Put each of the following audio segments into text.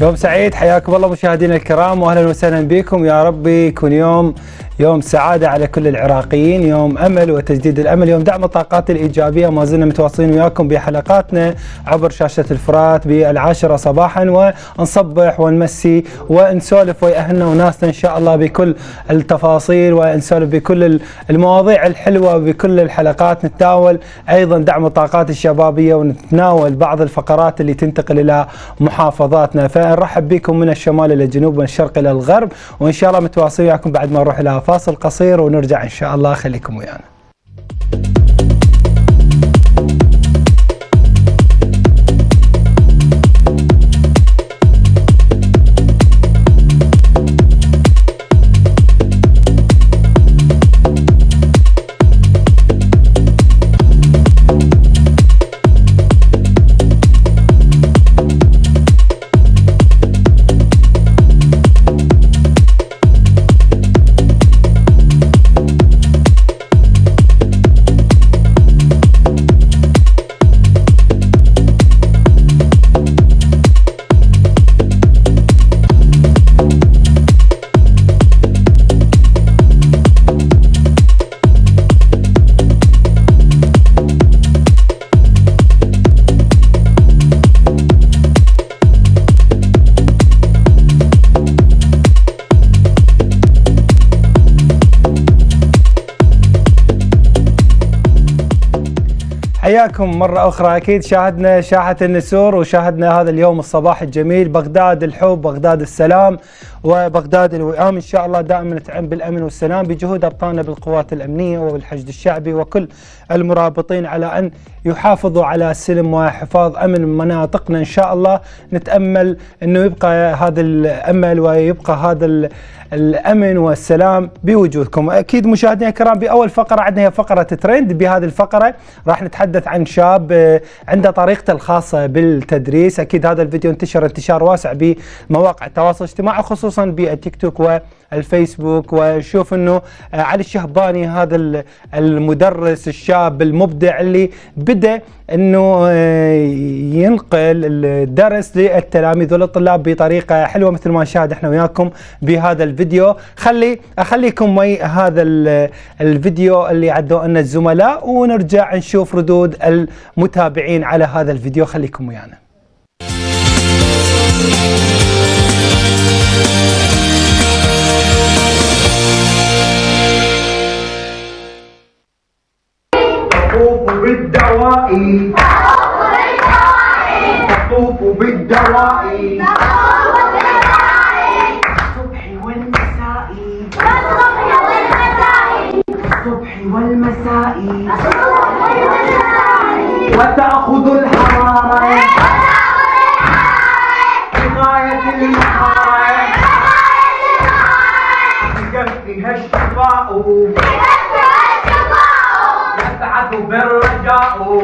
يوم سعيد، حياكم الله مشاهدينا الكرام واهلا وسهلا بكم. يا رب يكون يوم سعاده على كل العراقيين، يوم امل وتجديد الامل، يوم دعم الطاقات الايجابيه. ما زلنا متواصلين وياكم بحلقاتنا عبر شاشه الفرات بالعاشره صباحا، ونصبح ونمسي ونسولف ويا اهلنا وناسنا ان شاء الله بكل التفاصيل، ونسولف بكل المواضيع الحلوه بكل الحلقات. نتناول ايضا دعم الطاقات الشبابيه، ونتناول بعض الفقرات اللي تنتقل الى محافظاتنا. فنرحب بكم من الشمال الى الجنوب، من الشرق الى الغرب، وان شاء الله متواصلين وياكم بعد ما نروح الى فاصل قصير ونرجع ان شاء الله. خليكم ويانا. حياكم مرة أخرى. أكيد شاهدنا شاحة النسور، وشاهدنا هذا اليوم الصباح الجميل. بغداد الحب، بغداد السلام، وبغداد الوئام. إن شاء الله دائما نتعم بالأمن والسلام بجهود أبطالنا بالقوات الأمنية وبالحشد الشعبي وكل المرابطين على أن يحافظوا على السلم وحفاظ أمن مناطقنا. إن شاء الله نتأمل أنه يبقى هذا الأمل ويبقى هذا الأمن والسلام بوجودكم. أكيد مشاهدينا الكرام، بأول فقرة عندنا هي فقرة ترند. بهذه الفقرة راح نتحدث عن شاب عنده طريقته الخاصة بالتدريس. أكيد هذا الفيديو انتشر انتشار واسع بمواقع التواصل الاجتماعي، خصوصا بالتيك توك والفيسبوك. ونشوف أنه علي الشهباني هذا المدرس الشاب المبدع اللي بدأ أنه ينقل الدرس للتلاميذ وللطلاب بطريقة حلوة مثل ما نشاهد احنا وياكم بهذا الفيديو. أخليكم ويا هذا الفيديو اللي عدوا لنا الزملاء، ونرجع نشوف ردود المتابعين على هذا الفيديو. خليكم ويانا. بالدوائي تطوف بالدوائي الصبح والمسائي الصبح والمسائي وتأخذ الحرارة بغاية المحارة بكفها الشفاء يسعد بالرجاء.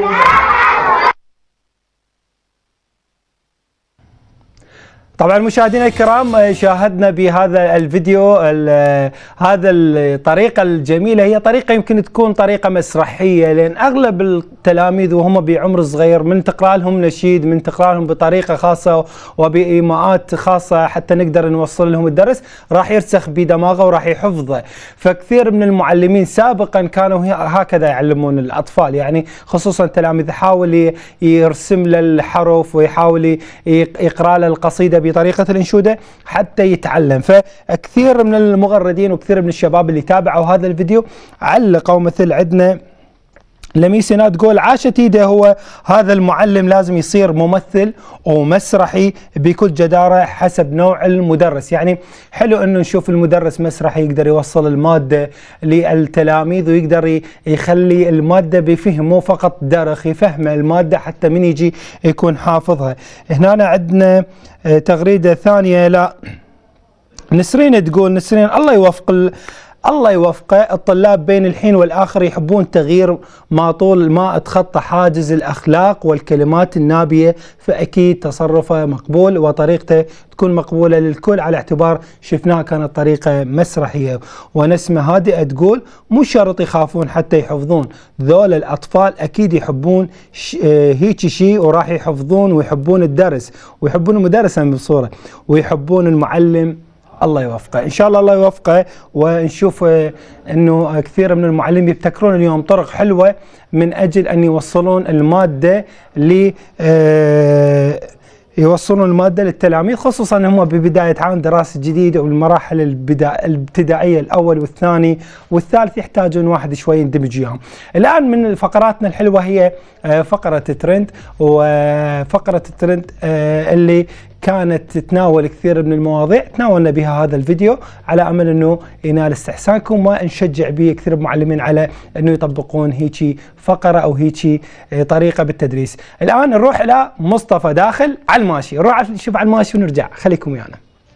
طبعا مشاهدينا الكرام، شاهدنا بهذا الفيديو هذا الطريقة الجميلة. هي طريقة يمكن تكون طريقة مسرحية، لأن أغلب التلاميذ وهم بعمر صغير من تقرأ لهم نشيد، من تقرأ لهم بطريقة خاصة وبإيماءات خاصة حتى نقدر نوصل لهم الدرس، راح يرسخ بدماغه وراح يحفظه. فكثير من المعلمين سابقا كانوا هكذا يعلمون الأطفال، يعني خصوصا التلاميذ، يحاول يرسم له الحرف ويحاول يقرأ له القصيدة بطريقة الانشودة حتى يتعلم. فكثير من المغردين وكثير من الشباب اللي تابعوا هذا الفيديو علقوا، مثل عندنا لميسنا تقول عاشت ايده، هو هذا المعلم لازم يصير ممثل ومسرحي بكل جدارة حسب نوع المدرس. يعني حلو انه نشوف المدرس مسرحي يقدر يوصل المادة للتلاميذ ويقدر يخلي المادة بفهم، مو فقط درخ، يفهم المادة حتى من يجي يكون حافظها. هنا عندنا تغريدة ثانية، لا نسرين تقول، نسرين الله يوفق الله يوفقه. الطلاب بين الحين والآخر يحبون تغيير ما طول ما اتخطى حاجز الأخلاق والكلمات النابية، فأكيد تصرفه مقبول وطريقته تكون مقبولة للكل، على اعتبار شفناها كانت طريقة مسرحية ونسمة هادئة تقول مو شرط يخافون حتى يحفظون، ذول الأطفال أكيد يحبون هيك شيء وراح يحفظون ويحبون الدرس ويحبون المدرس بصورة ويحبون المعلم. الله يوفقه ان شاء الله، الله يوفقه. ونشوف انه كثير من المعلمين يبتكرون اليوم طرق حلوه من اجل ان يوصلون الماده للتلاميذ، خصوصا هم ببدايه عام دراسي جديد والمراحل الابتدائيه الاول والثاني والثالث يحتاجون واحد شوي يندمج وياهم. الان من فقراتنا الحلوه هي فقره ترند، وفقره الترند اللي كانت تتناول كثير من المواضيع تناولنا بها هذا الفيديو، على امل انه ينال استحسانكم ونشجع به كثير من المعلمين على انه يطبقون هيك فقره او هيك طريقه بالتدريس. الان نروح الى مصطفى داخل على الماشي، نروح نشوف على الماشي ونرجع، خليكم ويانا.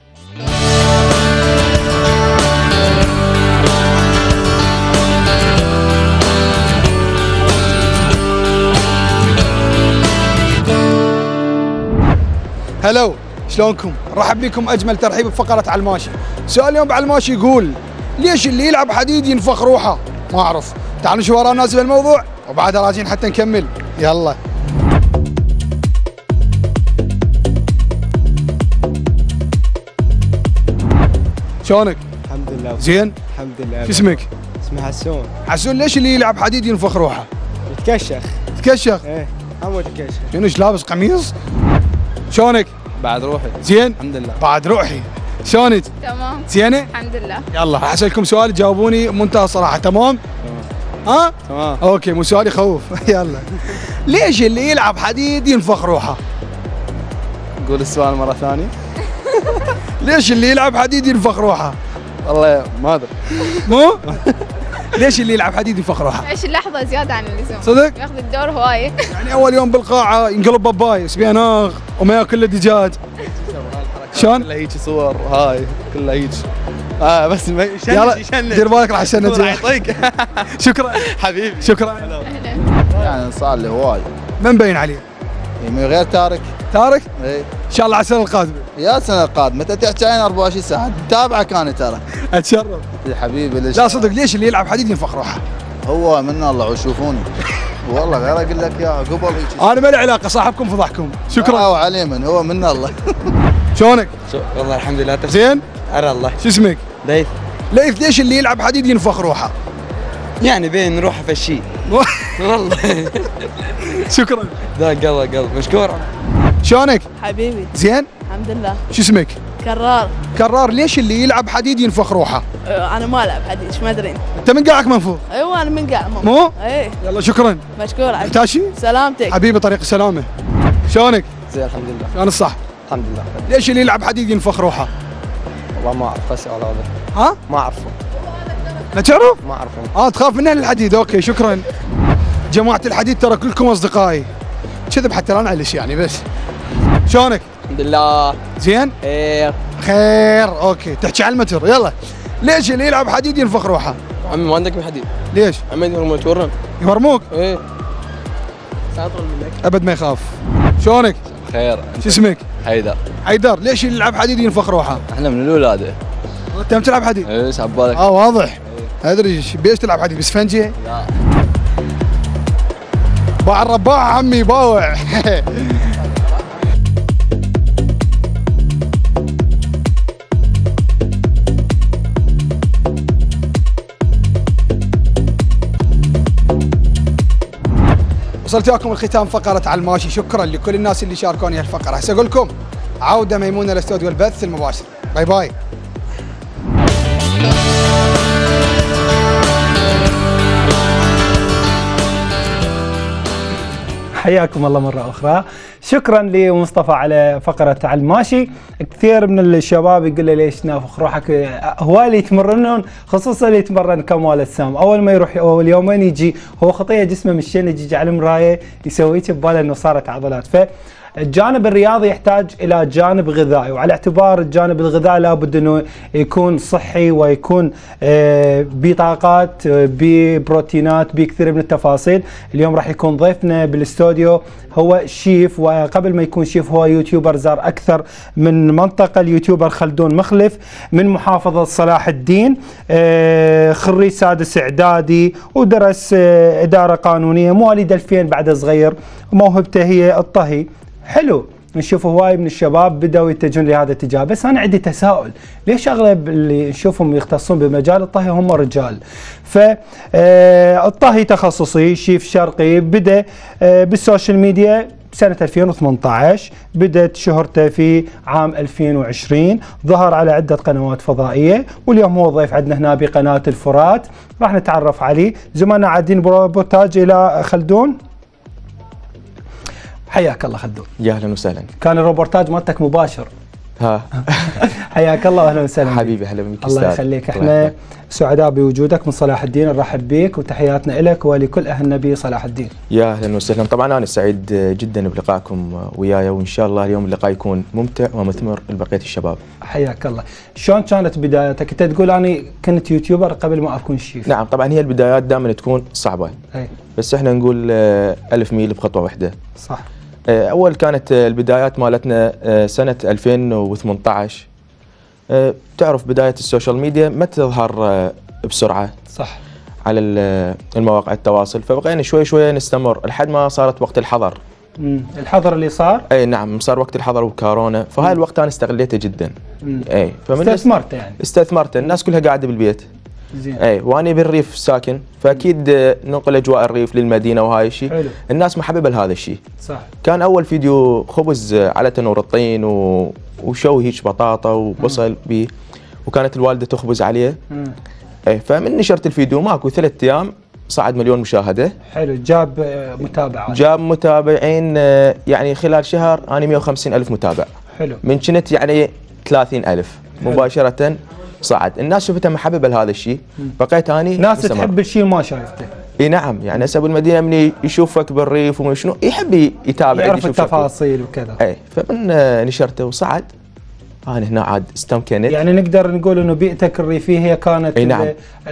هلو، شلونكم؟ رحب بكم اجمل ترحيب بفقره على الماشي. سؤال اليوم على الماشي يقول ليش اللي يلعب حديد ينفخ روحه؟ ما اعرف، تعالوا نشوف وراء الناس بالموضوع وبعدها راجعين حتى نكمل. يلا. شلونك؟ الحمد لله. زين؟ الحمد لله. شو اسمك؟ اسمي حسون. حسون، ليش اللي يلعب حديد ينفخ روحه؟ يتكشخ. تكشخ؟ ايه عمو يتكشخ. شنو ايش لابس قميص؟ شلونك؟ بعد روحي. زين؟ الحمد لله. بعد روحي. شلونك؟ تمام زينه؟ الحمد لله. يلا راح اسالكم سؤال تجاوبوني بمنتهى الصراحه، تمام؟ ها؟ تمام. اوكي، مو سؤال يخوف. يلا. ليش اللي يلعب حديد ينفخ روحه؟ قول السؤال مرة ثانية. ليش اللي يلعب حديد ينفخ روحه؟ والله ما ادري. مو؟ ليش اللي يلعب حديد ينفخ روحه؟ عيش اللحظة زيادة عن اللزوم. صدق؟ ياخذ الدور هواية. يعني اول يوم بالقاعه ينقلب باباي سبيناغ وما ياكل الا دجاج. شلون؟ كلها هيك صور هاي كلها هيك. بس ما يلا دير بالك راح يشنج. يعطيك. شكرا حبيبي. شكرا. أهلا. يعني صار لي هواي من مبين عليه؟ من غير تارك. تارك؟ اي ان شاء الله على السنه القادمه. يا السنه القادمه انت تحكي عن 24 ساعه تتابعك انا ترى. اتشرف. يا حبيبي ليش؟ لا صدق، ليش اللي يلعب حديد ينفخ روحه؟ هو من الله وشوفوني والله غير اقول لك يا قبل هيك. انا ما لي علاقه، صاحبكم فضحكم. شكرا. وعلي من هو من الله. شلونك؟ والله الحمد لله. زين؟ على الله. شو اسمك؟ ليث. ليث، ليش اللي يلعب حديد ينفخ روحه؟ يعني بين نروح في الشيء. والله. شكرا. ذا قلب مشكور. شلونك؟ حبيبي زين؟ الحمد لله. شو اسمك؟ كرار. كرار، ليش اللي يلعب حديد ينفخ روحه؟ انا ما العب حديث ما ادري. انت من قاعك منفوخ؟ ايوه انا من قاع مو؟ ايه يلا شكرا. مشكور عليك. محتاج شيء؟ سلامتك. حبيبي طريق السلامه. شلونك؟ زين الحمد لله. شلون الصح؟ الحمد لله. ليش اللي يلعب حديد ينفخ روحه؟ والله ما اعرف اسال هذا. ها؟ ما اعرفه. لا تعرف؟ ما اعرفه. تخاف من الحديد، اوكي شكرا. جماعة الحديد ترى كلكم اصدقائي. كذب حتى لا نعلش يعني بس. شلونك؟ الحمد لله. زين؟ خير. خير، اوكي، تحكي على المتر، يلا. ليش اللي يلعب حديد ينفخ روحه؟ عمي ما عندك حديد. ليش؟ عمي يرمون تورن. يمرموك؟ ايه. ساطر منك. ابد ما يخاف. شلونك؟ خير. شو اسمك؟ حيدر. حيدر، ليش اللي يلعب حديد ينفخ روحه؟ احنا من الولاده. انت هم تلعب حديد؟ ايش عبالك؟ واضح. ادري بيش تلعب حديد بسفنجه؟ لا. باع الرباع عمي باوع. وصلت وياكم الختام فقرة على الماشي، شكرا لكل الناس اللي شاركوني هالفقرة. هسه اقول لكم عودة ميمونة للاستوديو البث المباشر. باي باي. حياكم الله مرة أخرى. شكرا لمصطفى على فقرة على الماشي. كثير من الشباب يقول لي ليش نافخ روحك؟ هو اللي يتمرنون، خصوصا اللي يتمرن كمال السام، أول ما يروح أول يومين يجي هو خطية جسمه مشين، يجي على المراية يسوي بباله إنه صارت عضلات. الجانب الرياضي يحتاج الى جانب غذائي، وعلى اعتبار الجانب الغذائي لابد انه يكون صحي ويكون بطاقات ببروتينات بكثير من التفاصيل. اليوم راح يكون ضيفنا بالاستوديو هو شيف، وقبل ما يكون شيف هو يوتيوبر، زار اكثر من منطقه. اليوتيوبر خلدون مخلف من محافظه صلاح الدين، خريج سادس اعدادي ودرس اداره قانونيه، مواليد 2000 بعد صغير، موهبته هي الطهي. حلو، نشوف هواي من الشباب بدأوا يتجهون لهذا الاتجاه، بس أنا عندي تساؤل، ليش أغلب اللي نشوفهم يختصون بمجال الطهي هم رجال؟ فالطهي تخصصي، شيف شرقي، بدأ بالسوشيال ميديا سنة 2018، بدأت شهرته في عام 2020، ظهر على عدة قنوات فضائية، واليوم هو ضيف عندنا هنا بقناة الفرات، راح نتعرف عليه. زماننا عادين بروبوتاج إلى خلدون. حياك الله خلدون. يا اهلا وسهلا. كان الروبورتاج مالتك مباشر. ها حياك الله واهلا وسهلا. حبيبي هلا بك. الله يخليك، احنا سعداء بوجودك من صلاح الدين، نرحب بك وتحياتنا لك ولكل اهل النبي صلاح الدين. يا اهلا وسهلا. طبعا انا سعيد جدا بلقائكم وياي، وان شاء الله اليوم اللقاء يكون ممتع ومثمر لبقيه الشباب. حياك الله. شلون كانت بدايتك؟ انت تقول انا كنت يوتيوبر قبل ما اكون شيف. نعم طبعا هي البدايات دائما تكون صعبه. أي. بس احنا نقول 1000 ميل بخطوه واحده. صح. اول كانت البدايات مالتنا سنه 2018. تعرف بدايه السوشيال ميديا ما تظهر بسرعه. صح. على المواقع التواصل، فبقينا شوي شوي نستمر لحد ما صارت وقت الحظر. الحظر اللي صار؟ اي نعم، صار وقت الحظر وكورونا، فهاي الوقت انا استغليته جدا. اي استثمرته يعني. استثمرته، الناس كلها قاعده بالبيت. زين. اي وانا بالريف ساكن، فاكيد ننقل اجواء الريف للمدينه وهاي الشيء. الناس محببه لهذا الشيء. صح. كان اول فيديو خبز على تنور الطين وشوي هيك بطاطا وبصل بيه، وكانت الوالده تخبز عليه. اي فمن نشرت الفيديو ماكو 3 ايام صعد 1,000,000 مشاهده. حلو، جاب متابعات. جاب متابعين، يعني خلال شهر انا 150,000 متابع. حلو. من كنت يعني 30,000 مباشره صعد. الناس شفتها محببه لهذا الشيء، بقيت اني ناس تحب الشيء ما شايفته. اي نعم، يعني هسه بالمدينه من يشوفك بالريف ومن شنو يحب يتابع، يعرف التفاصيل وكذا. اي فمن نشرته وصعد انا هنا عاد استمكنت. يعني نقدر نقول انه بيئتك الريفيه هي كانت نعم.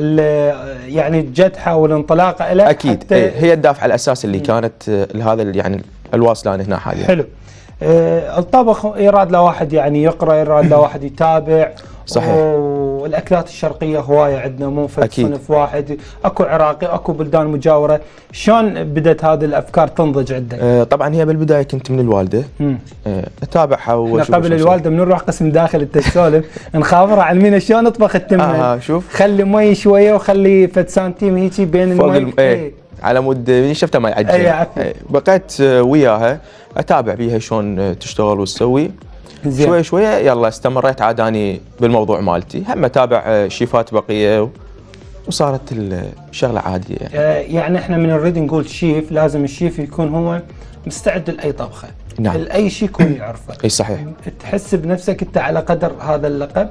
يعني جدحه والانطلاقه لك. اكيد هي الدافع الاساسي اللي كانت لهذا يعني الواصله هنا حاليا. حلو. الطبخ يراد له واحد يعني يقرا، يراد له واحد يتابع. صحيح. والاكلات الشرقيه هوايه عندنا، مو في صنف واحد، اكو عراقي اكو بلدان مجاوره. شلون بدت هذه الافكار تنضج عندك؟ طبعا هي بالبدايه كنت من الوالده. اتابعها واشوف. قبل الوالده من نروح قسم داخل التسولف نخابرها علمينا شلون نطبخ التمن. شوف خلي مي شويه وخلي فد سنتيم هيجي بين المي. على مود من شفتها ما يعجل. بقيت وياها اتابع بيها شلون تشتغل وتسوي. شوي شوي يلا استمريت عاد اني بالموضوع مالتي، هم اتابع شيفات بقيه وصارت الشغله عاديه يعني احنا من نريد نقول شيف لازم الشيف يكون هو مستعد لاي طبخه. نعم. لاي شيء يكون يعرفه. اي صحيح. تحس بنفسك انت على قدر هذا اللقب؟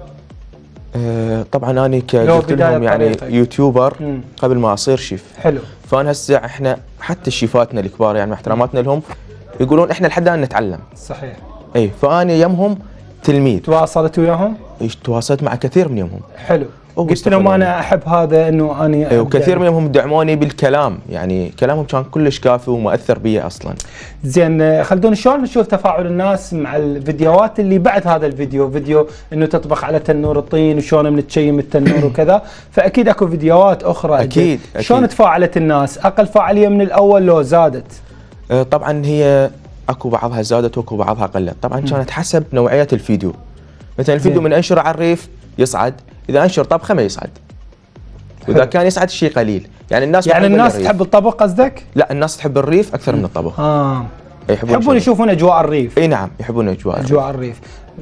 طبعا انا قلت لهم يعني يوتيوبر قبل ما اصير شيف. حلو. فانا هسه احنا حتى شيفاتنا الكبار يعني مع احتراماتنا لهم يقولون احنا لحد الان نتعلم. صحيح. اي فانا يمهم تلميذ. تواصلت وياهم؟ تواصلت مع كثير من يمهم. حلو. قلت لهم انا احب هذا انه اني وكثير منهم دعموني بالكلام، يعني كلامهم كان كلش كافي ومؤثر بي اصلا. زين خلدون، شلون نشوف تفاعل الناس مع الفيديوهات اللي بعد هذا الفيديو، فيديو انه تطبخ على تنور الطين وشلون بنتشيم التنور وكذا، فاكيد اكو فيديوهات اخرى. اكيد. شلون تفاعلت الناس؟ اقل فاعليه من الاول لو زادت؟ طبعا هي اكو بعضها زادت واكو بعضها قلت، طبعا كانت حسب نوعيه الفيديو. مثلا الفيديو من انشره على الريف يصعد، اذا انشر طبخه ما يصعد. واذا كان يصعد شيء قليل، يعني الناس تحب الطبخ قصدك؟ لا الناس تحب الريف اكثر من الطبخ. يحبون يشوفون اجواء الريف. اي نعم يحبون اجواء الريف.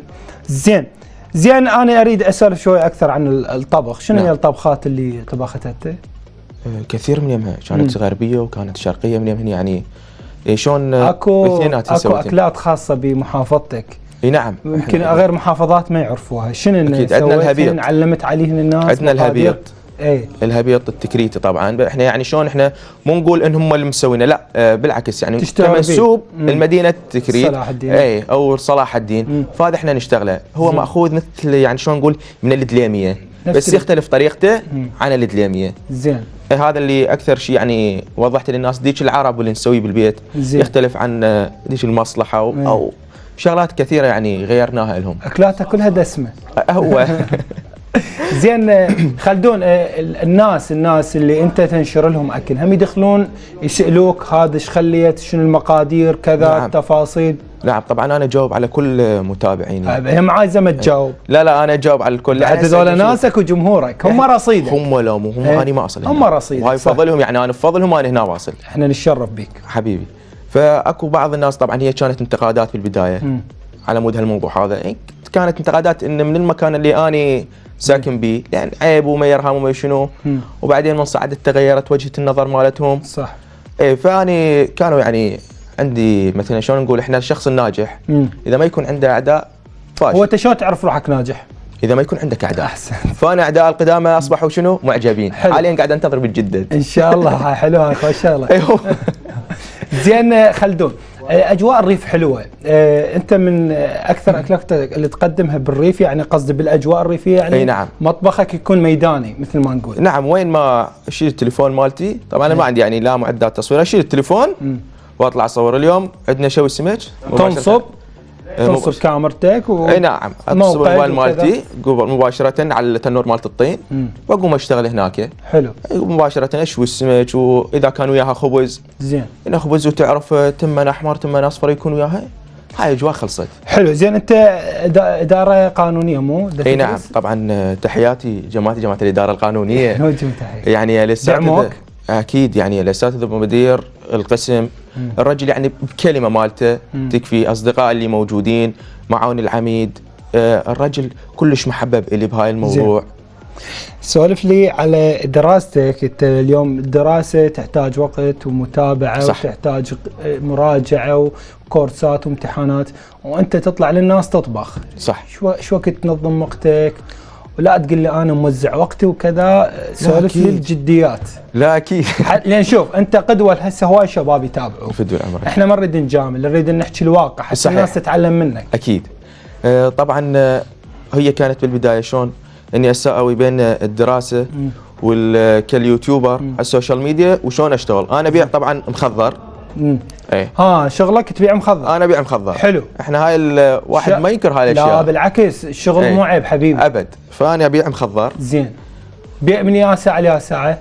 زين انا اريد اسولف شوي اكثر عن الطبخ، شنو هي الطبخات اللي طبختها انت؟ كثير من يمها، كانت غربيه وكانت شرقيه من يمها، يعني شلون اكو اكلات خاصه بمحافظتك. اي نعم. يمكن غير محافظات ما يعرفوها، شنو اكيد عندنا الهبيط، علمت عليه الناس؟ عندنا الهبيط الهبيط التكريتي طبعا احنا يعني شلون احنا مو نقول ان هم اللي مسوينه، لا بالعكس يعني كمنسوب المدينه تكريت صلاح الدين او صلاح الدين، فهذا احنا نشتغله. هو ماخوذ مثل يعني شلون نقول من الدليميه، بس يختلف طريقته عن الدليميه. زين هذا اللي اكثر شيء يعني وضحت للناس. ديك العرب واللي نسويه بالبيت زين. يختلف عن ديك المصلحه او شغلات كثيره يعني غيرناها لهم. اكلاتها كلها دسمه. هو زين خلدون، الناس اللي انت تنشر لهم اكل هم يدخلون يسالوك هذا ايش خليت، شنو المقادير كذا؟ نعم. التفاصيل؟ نعم طبعا انا اجاوب على كل متابعيني. هم عايزه ما تجاوب؟ لا انا اجاوب على الكل. هذول ناسك وجمهورك، هم رصيدك. هم لا مو هم انا ما اصل. هم رصيدك وهاي فضلهم يعني انا بفضلهم انا هنا واصل. احنا نتشرف بيك حبيبي. فاكو بعض الناس طبعا هي كانت انتقادات بالبدايه على مود هالموضوع هذا، كانت انتقادات ان من المكان اللي اني ساكن بيه يعني عيب وما يرهم وما شنو، وبعدين من صعدت تغيرت وجهه النظر مالتهم. صح. فاني كانوا يعني عندي مثلا شلون نقول احنا الشخص الناجح اذا ما يكون عنده اعداء فاشل. هو انت شلون تعرف روحك ناجح؟ اذا ما يكون عندك اعداء. احسن. فانا اعداء القدامى اصبحوا شنو؟ معجبين. حاليا قاعد انتظر بالجدد ان شاء الله. حلوه ان شاء الله. زين خلدون، اجواء الريف حلوه، انت من اكثر اكلاتك اللي تقدمها بالريف، يعني قصدي بالاجواء الريفيه يعني. اي نعم. مطبخك يكون ميداني مثل ما نقول. نعم، وين ما اشيل التليفون مالتي، طبعا انا ما عندي يعني لا معدات تصوير، اشيل التليفون واطلع اصور. اليوم عندنا شوي سمك، تنصب كاميرتك اي نعم، اتصب الموبايل مالتي مباشره على التنور مالت الطين واقوم اشتغل هناك. حلو. مباشره اشوي السمك، واذا كان وياها خبز زين، هنا خبز وتعرف تمن احمر تمن اصفر يكون وياها، هاي اجواء خلصت. حلو. زين انت اداره قانونيه مو؟ اي نعم طبعا. تحياتي جماعه الاداره القانونيه. يعني الاستاذ اكيد يعني الاستاذ مدير القسم، الرجل يعني بكلمه مالته تكفي. اصدقائي اللي موجودين، معاون العميد، الرجل كلش محبب الي بهاي الموضوع. سولف لي على دراستك. انت اليوم الدراسه تحتاج وقت ومتابعه. صح. وتحتاج مراجعه وكورسات وامتحانات، وانت تطلع للناس تطبخ. صح. شو وقت تنظم وقتك؟ ولا تقول لي انا موزع وقتي وكذا. سولف لي الجديات. لا اكيد. لان شوف انت قدوه هسه هواي شباب يتابعوا. فدوا العمر. احنا ما نريد نجامل، نريد نحكي الواقع حتى الناس تتعلم منك. اكيد. طبعا هي كانت بالبدايه شلون اني اساوي بين الدراسه كاليوتيوبر على السوشيال ميديا وشلون اشتغل. انا ابيع طبعا مخضر. اي شغلك تبيع مخضر؟ انا ابيع مخضر. حلو. احنا هاي الواحد ما ينكر هاي الاشياء. لا بالعكس، الشغل مو عيب حبيبي ابد. فانا ابيع مخضر. زين. بيع من يا ساعه ليا ساعه؟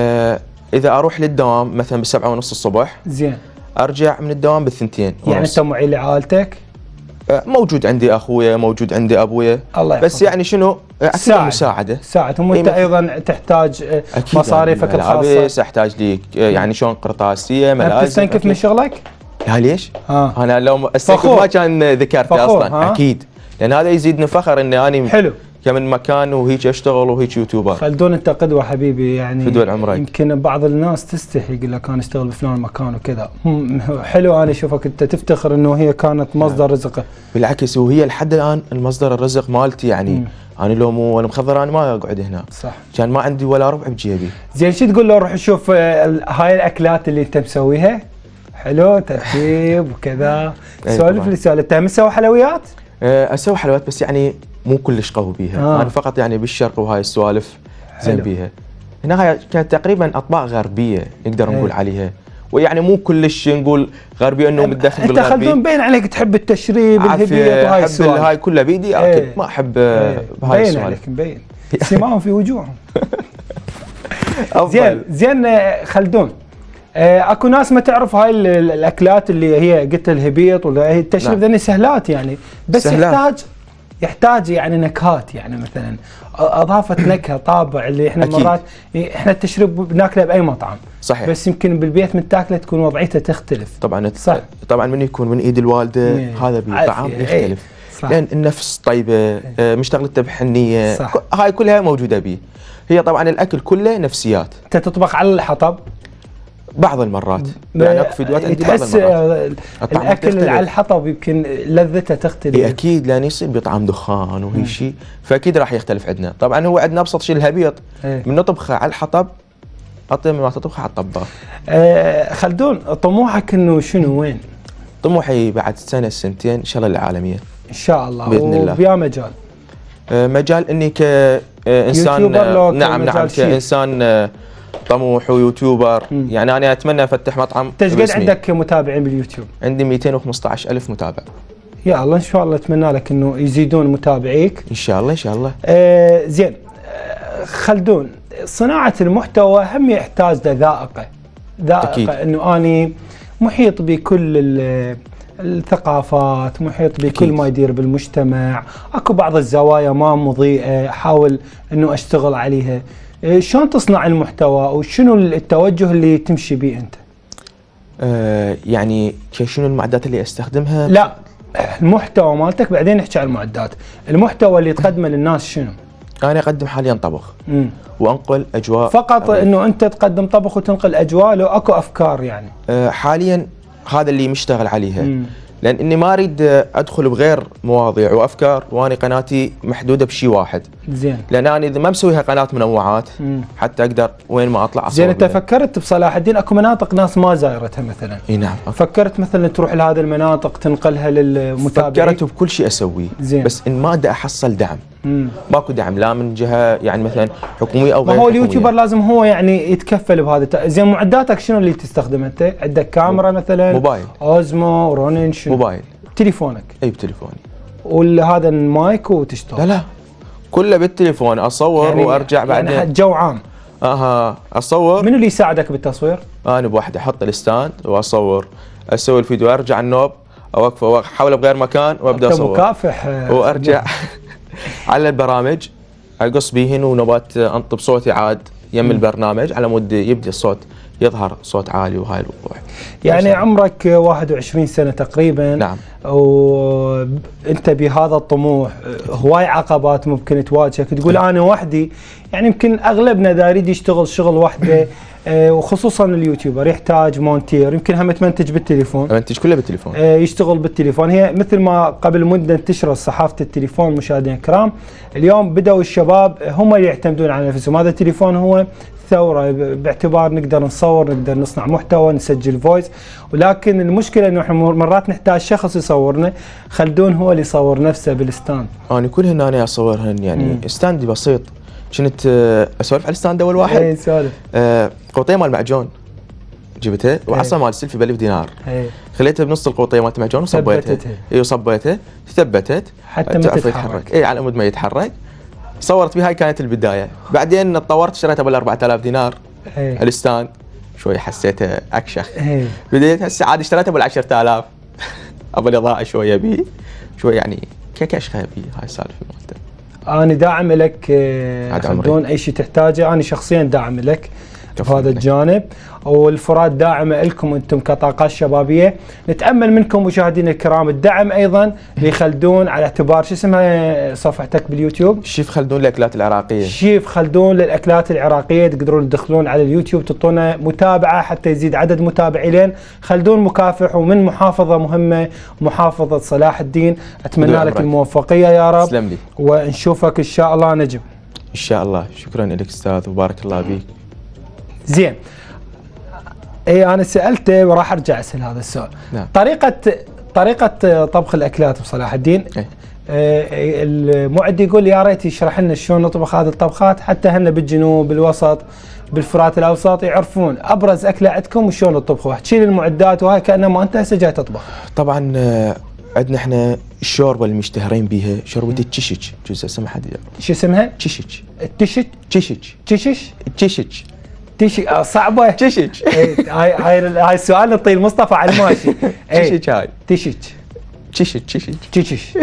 اذا اروح للدوام مثلا ب7:30 الصبح. زين. ارجع من الدوام بالثنتين. يعني انت معين لعائلتك؟ موجود عندي اخويا، موجود عندي ابويا. الله بس يعني شنو مساعده. ساعدهم. وانت ايضا تحتاج مصاريفك الخاصه. احتاج لي يعني شلون قرطاسيه ملازم. تستنكف من شغلك؟ لا ليش؟ انا لو استنكف ما كان ذكرته اصلا. اكيد، لان هذا يزيدني فخر اني اني حلو كمن مكان وهيك اشتغل وهيك يوتيوبر. خلدون انت قدوه حبيبي يعني. فدوى العمرك. يمكن بعض الناس تستحي يقول لك انا اشتغل بفلان مكان وكذا. حلو انا اشوفك انت تفتخر انه هي كانت مصدر رزقه. بالعكس، وهي لحد الان المصدر الرزق مالتي يعني. انا لو مو انا مخضر انا ما اقعد هنا. صح. كان ما عندي ولا ربع بجيبي. زين شو تقول له روح شوف هاي الاكلات اللي انت مسويها؟ حلو ترتيب وكذا. سولف لي سؤال، انت مسوي حلويات؟ اسوي حلويات بس يعني مو كلش قوي بيها. انا فقط يعني بالشرق وهاي السوالف زين بيها. هنا هاي كانت تقريبا اطباق غربيه نقدر نقول عليها، ويعني مو كلش نقول غربيه انه متدخل بالغربي. انت خلدون مبين عليك تحب التشريب الهبيط وهاي السوالف. هاي كلها بيدي اكل. ما احب بهاي السوالف. مبين عليك مبين سماهم في وجوههم. زين خلدون، اكو ناس ما تعرف هاي الاكلات اللي هي قلت الهبيط ولا هي التشريب ذني سهلات يعني، بس سهلات. يحتاج يعني نكهات، يعني مثلا اضافه نكهه طابع اللي احنا أكيد. مرات احنا التشريب بناكله باي مطعم صحيح، بس يمكن بالبيت من تاكله تكون وضعيته تختلف. طبعا صح. طبعا من يكون من ايد الوالده هذا بطعم يختلف. لان النفس طيبه، مشتغلته بحنيه، هاي كلها موجوده بيه. هي طبعا الاكل كله نفسيات. انت تطبخ على الحطب؟ بعض المرات يعني اكو فيديوهات عندي بعض تحس المرات الاكل اللي على الحطب يمكن لذته تختلف. إيه اكيد، لان يصير بطعم دخان وهي شيء، فاكيد راح يختلف عندنا. طبعا هو عندنا ابسط شيء الهبيط من نطبخه على الحطب اطيب ما تطبخه على الطباخ. خلدون، طموحك انه شنو وين؟ طموحي بعد سنه سنتين ان شاء الله العالميه ان شاء الله باذن الله. وبيا مجال مجال اني كانسان نعم كانسان طموح ويوتيوبر. يعني انا اتمنى افتح مطعم. انت قد عندك متابعين باليوتيوب؟ عندي 215,000 متابع. يا الله ان شاء الله اتمنى لك انه يزيدون متابعيك ان شاء الله ان شاء الله. زين خلدون، صناعه المحتوى هم يحتاج ذائقه انه اني محيط بكل الثقافات، محيط بكل ما يدير بالمجتمع، اكو بعض الزوايا ما مضيئه احاول انه اشتغل عليها. شلون تصنع المحتوى وشنو التوجه اللي تمشي به انت؟ يعني شنو المعدات اللي استخدمها؟ لا، المحتوى مالتك بعدين نحكي عن المعدات. المحتوى اللي تقدمه للناس شنو؟ انا اقدم حاليا طبخ وانقل اجواء فقط. انه انت تقدم طبخ وتنقل اجواء، لو اكو افكار يعني؟ حاليا هذا اللي مشتغل عليها. لان اني ما اريد ادخل بغير مواضيع وافكار، واني قناتي محدوده بشيء واحد. زين. لان انا اذا ما مسويها قناه منوعات حتى اقدر وين ما اطلع اصور. زين، انت فكرت بصلاح الدين اكو مناطق ناس ما زايرتها مثلا؟ اي نعم. فكرت مثلا تروح لهذه المناطق تنقلها للمتابعين؟ فكرت بكل شيء اسويه. زين. بس ان ما دا احصل دعم. ماكو دعم لا من جهه يعني مثلا حكوميه او غير ما هو حكومية. اليوتيوبر لازم هو يعني يتكفل بهذا. زين، معداتك شنو اللي تستخدمها انت؟ عندك كاميرا مثلا؟ موبايل. اوزمو، رونين، شنو؟ موبايل. تليفونك؟ اي بتليفوني. وهذا المايك وتشتغل؟ لا كله بالتليفون، اصور يعني وارجع بعدين. يعني جو عام. اصور. منو اللي يساعدك بالتصوير؟ انا بوحدي احط الستاند واصور، اسوي الفيديو، ارجع النوب اوقفه احوله بغير مكان وابدا اصور. مكافح. وارجع على البرامج اقص بيهن ونوبات انطب صوتي عاد يم البرنامج على مود يبدي الصوت يظهر صوت عالي وهاي الوضوح. يعني عمرك 21 سنة تقريبا. نعم. وانت بهذا الطموح هواي عقبات ممكن تواجهك، تقول انا وحدي. يعني يمكن اغلبنا دا يريد يشتغل شغل وحده وخصوصا اليوتيوبر يحتاج مونتير، يمكن هم تمنتج بالتليفون. منتج كله بالتليفون. يشتغل بالتليفون. هي مثل ما قبل مده انتشرت صحافه التليفون مشاهدينا الكرام، اليوم بدأوا الشباب هم اللي يعتمدون على نفسهم. هذا التليفون هو ثوره باعتبار نقدر نصور، نقدر نصنع محتوى، نسجل فويس. ولكن المشكله انه احنا مرات نحتاج شخص يصورنا. خلدون هو اللي يصور نفسه بالستاند. انا كلهن انا اصورهن يعني ستاندي بسيط. كنت اسولف على الستاند اول واحد. اي سولف. قوطيه مال معجون جبتها وعصا مال سلفي ب1000 دينار. خليتها بنص القوطيه مالت معجون وصبيتها. اي وصبيتها ثبتت حتى ما تتحرك. اي على مود ما يتحرك. صورت بها، هاي كانت البدايه. بعدين اتطورت اشتريتها بال 4000 دينار. الستاند شوي حسيته اكشخ. بديت هسه عاد اشتريتها بال 10000. ابى الاضاءه شويه بي شوي يعني كشخه بي. هاي السالفه مالته. انا داعم لك خلدون، اي شيء تحتاجه انا شخصيا داعم لك بهذا الجانب، والفراد داعمه لكم انتم كطاقات شبابيه. نتامل منكم مشاهدينا الكرام الدعم ايضا لخلدون، على اعتبار شو اسمها صفحتك باليوتيوب؟ شيف خلدون للاكلات العراقيه. شيف خلدون للاكلات العراقيه. تقدرون تدخلون على اليوتيوب تعطونا متابعه حتى يزيد عدد متابعين. خلدون مكافح ومن محافظه مهمه، محافظه صلاح الدين. اتمنى لك الموفقيه يا رب. تسلم لي. ونشوفك ان شاء الله نجم. ان شاء الله. شكرا لك استاذ وبارك الله بيك. زين. اي انا سالته وراح ارجع اسال هذا السؤال. نعم. طريقه طبخ الاكلات بصلاح الدين. المعد يقول يا ريت يشرح لنا شلون نطبخ هذه الطبخات حتى هن بالجنوب بالوسط بالفرات الاوسط يعرفون ابرز اكله عندكم وشلون تطبخوها. تشيل المعدات وهاي كانما انت هسه جاي تطبخ. طبعا عندنا احنا الشوربه اللي مشتهرين بيها شوربه التشش. جزء اسمها حد شو اسمها؟ تشش. التشش. تشش. تشش. تشش. تشي صعبه. تشش. هاي السؤال نعطيه لمصطفى على الماشي. تشش هاي. تشش. تشش. تشش. تشش.